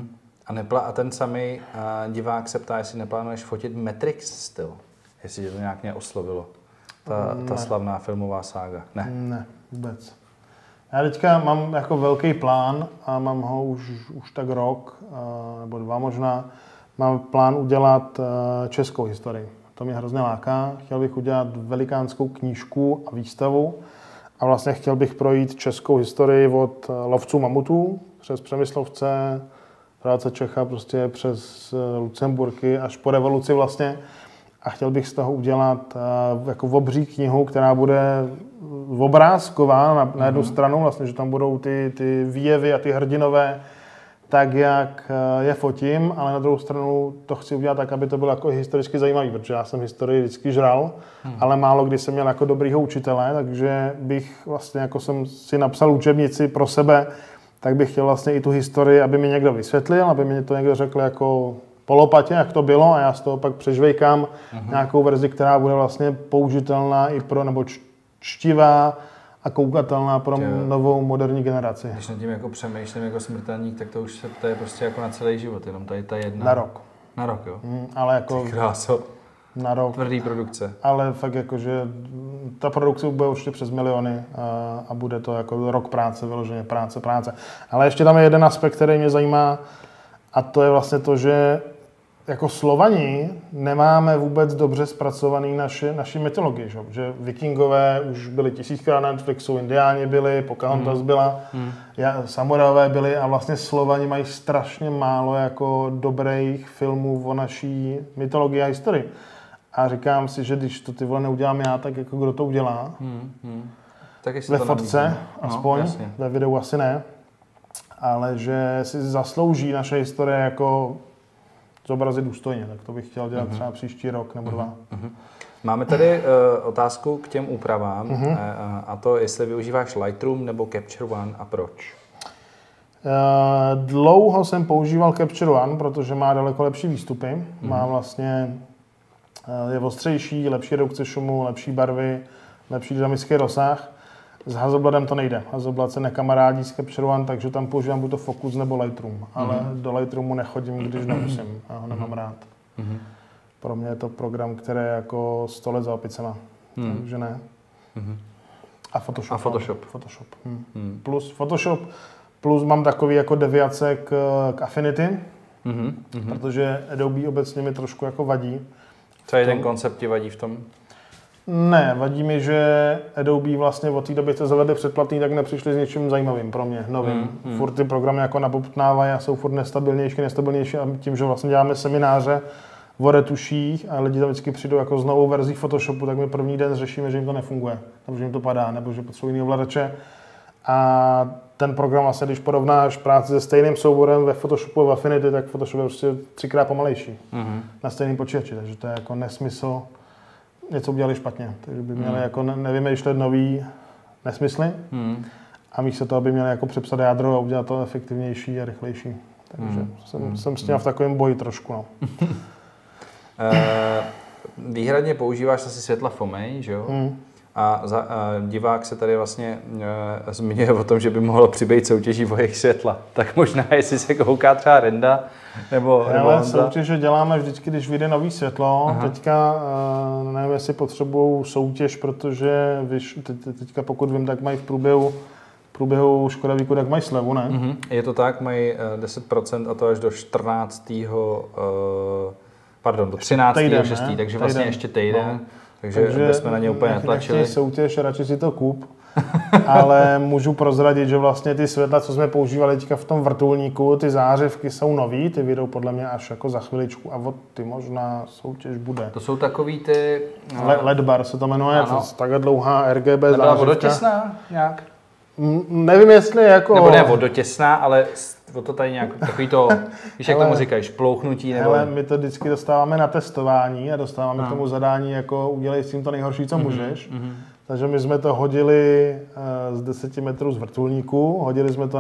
A ten samý divák se ptá, jestli neplánuješ fotit Matrix styl, jestli tě to nějak oslovilo, ta slavná filmová sága. Ne, vůbec. Já teďka mám jako velký plán a mám ho už tak rok, nebo 2 možná, mám plán udělat českou historii. To mě hrozně láká. Chtěl bych udělat velikánskou knížku a výstavu a vlastně chtěl bych projít českou historii od lovců mamutů přes Přemyslovce, práce Čecha prostě přes Lucemburky až po revoluci vlastně. A chtěl bych z toho udělat jako obří knihu, která bude obrázková na jednu stranu, vlastně, že tam budou ty výjevy a ty hrdinové, tak jak je fotím, ale na druhou stranu to chci udělat tak, aby to bylo jako historicky zajímavý, protože já jsem historii vždycky žral, ale málo kdy jsem měl jako dobrýho učitele, takže bych vlastně, jako jsem si napsal učebnici pro sebe, tak bych chtěl vlastně i tu historii, aby mi někdo vysvětlil, aby mi to někdo řekl jako po lopatě, jak to bylo, a já z toho pak přežvejkám nějakou verzi, která bude vlastně použitelná i pro, nebo čtivá a koukatelná pro novou moderní generaci. Když nad tím jako přemýšlím jako smrtelník, tak to je prostě jako na celý život, jenom tady ta jedna. Na rok. Na rok, jo? Ale jako... Kráso. Na rok. Tvrdý produkce. Ale fakt jako, že ta produkce bude určitě přes miliony a bude to jako rok práce, vyloženě práce. Ale ještě tam je jeden aspekt, který mě zajímá, a to je vlastně to, že jako Slovani nemáme vůbec dobře zpracovaný naši mytologii, že Vikingové už byli 1000krát na Netflixu, Indiáni byli, Pocahontas byla, Samurajové byli a vlastně Slovani mají strašně málo jako dobrých filmů o naší mytologii a historii. A říkám si, že když to ty vole neudělám já, tak jako kdo to udělá? Tak ve fotce aspoň, ve videu asi ne, ale že si zaslouží naše historie jako zobrazit důstojně, tak to bych chtěl dělat třeba příští rok nebo 2. Máme tady otázku k těm úpravám a to, jestli využíváš Lightroom nebo Capture One a proč? Dlouho jsem používal Capture One, protože má daleko lepší výstupy, má vlastně, je ostřejší, lepší redukce šumu, lepší barvy, lepší dynamický rozsah. S Hasselbladem to nejde. Hasselblad se nekamarádí s Capture One, takže tam používám buď to Focus nebo Lightroom. Ale do Lightroomu nechodím, když nemusím. Já ho nemám rád. Pro mě je to program, který je jako 100 let za opicema. Takže ne. A Photoshop. Photoshop. Plus Photoshop. Plus mám takový jako deviace k Affinity, protože Adobe obecně mi trošku jako vadí. Co je ten koncept ti vadí v tom? Ne, vadí mi, že Adobe vlastně od té doby, co zavede předplatný, tak nepřišli s něčím zajímavým pro mě, novým. Furt ty programy jako nabobtnávají a jsou furt nestabilnější a tím, že vlastně děláme semináře o retuších a lidi tam vždycky přijdou jako s novou verzí Photoshopu, tak my první den řešíme, že jim to nefunguje, nebo že jim to padá, nebo že potřebují jiný ovladače. A ten program vlastně, když porovnáš práci se stejným souborem ve Photoshopu a v Affinity, tak Photoshop je prostě 3x pomalejší na stejným počítači, takže to je jako nesmysl. Něco udělali špatně, takže by měli jako nevymýšlet nový nesmysly a místo toho by měli jako přepsat jádro a udělat to efektivnější a rychlejší. Takže jsem s tím v takovém boji trošku. No. Výhradně používáš asi světla Fomej, že jo? A divák se tady vlastně zmiňuje o tom, že by mohlo přibýt soutěží o jejich světla. Tak možná, jestli se kouká třeba Renda, nebo soutěže děláme vždycky, když vyjde nový světlo. Teďka nevím, jestli potřebují soutěž, protože teďka pokud vím, tak mají v průběhu Škoda Víku, tak mají slevu, ne? Je to tak, mají 10% a to až do 14. Pardon, do 13. Týden, 6. Takže vlastně ještě týden. No. Takže jsme na ně úplně netlačili. Nechtějí soutěž, radši si to kup. Ale můžu prozradit, že vlastně ty světla, co jsme používali teďka v tom vrtulníku, ty zářivky jsou nový, ty vyjdou podle mě až jako za chviličku a od ty možná soutěž bude. To jsou takový ty... LED bar se to jmenuje, to takhle dlouhá RGB zářivka. Nebyla vodotěsná nějak? Nevím, jestli jako... Nebo ne vodotěsná, ale o to tady nějak takový to, víš, jak tomu říkají, šplouchnutí nebo... Hele, my to vždycky dostáváme na testování a dostáváme k tomu zadání, jako udělej s tím to nejhorší, co můžeš. Takže my jsme to hodili z 10 metrů z vrtulníku, hodili jsme to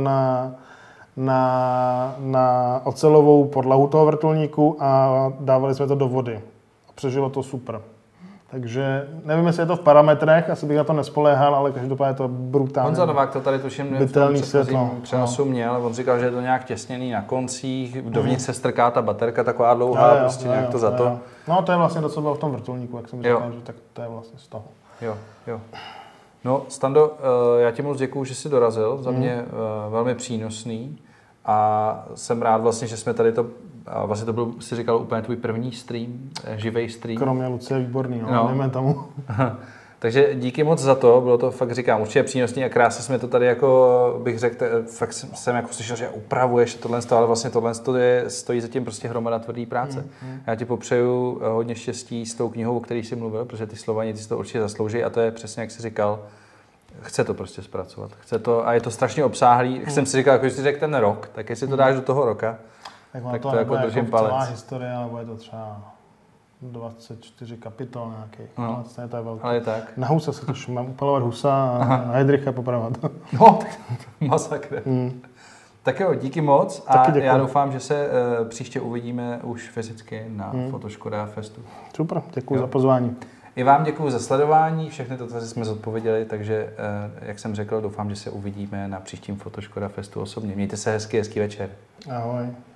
na ocelovou podlahu toho vrtulníku a dávali jsme to do vody. A přežilo to super. Takže nevím, jestli je to v parametrech, asi bych na to nespoléhal, ale každopádně je to brutálně. Honza Novák to tady tuším v přenosu měl, on říkal, že je to nějak těsněný na koncích, dovnitř se strká ta baterka taková dlouhá, prostě nějak to za to. No to je vlastně to, co bylo v tom vrtulníku, jak jsem říkal, že tak to je vlastně z toho. Jo. No, Stando, já ti moc děkuju, že jsi dorazil, za mě velmi přínosný a jsem rád vlastně, že jsme tady to, vlastně to byl, si říkal, úplně tvůj první stream, živej stream. Kromě Lucie Výborný, nevíme tomu. Takže díky moc za to, bylo to fakt, říkám, určitě přínosný a krásně jsme to tady jako, bych řekl, fakt jsem jako slyšel, že upravuješ tohle, ale vlastně tohle stojí zatím prostě hromada tvrdý práce. Já ti popřeju hodně štěstí s tou knihou, o který jsi mluvil, protože ty Slovani si to určitě zaslouží a to je přesně, jak jsi říkal, chce to prostě zpracovat. Chce to a je to strašně obsáhlý. Jsem si říkal, jako když jsi řekl ten rok, tak jestli to dáš do toho roka, tak to jako držím palec. Celá historie, ale bude to třeba 24 kapitol nějakých. No, to je velké. Ale je tak. Na husa se tuším, mám upalovat husa a Heidricha popravovat. No, tak masakr. Tak jo, díky moc a já doufám, že se příště uvidíme už fyzicky na Fotoškoda Festu. Super, děkuji za pozvání. I vám děkuji za sledování, všechny to jsme zodpověděli, takže jak jsem řekl, doufám, že se uvidíme na příštím Fotoškoda Festu osobně. Mějte se hezký večer. Ahoj.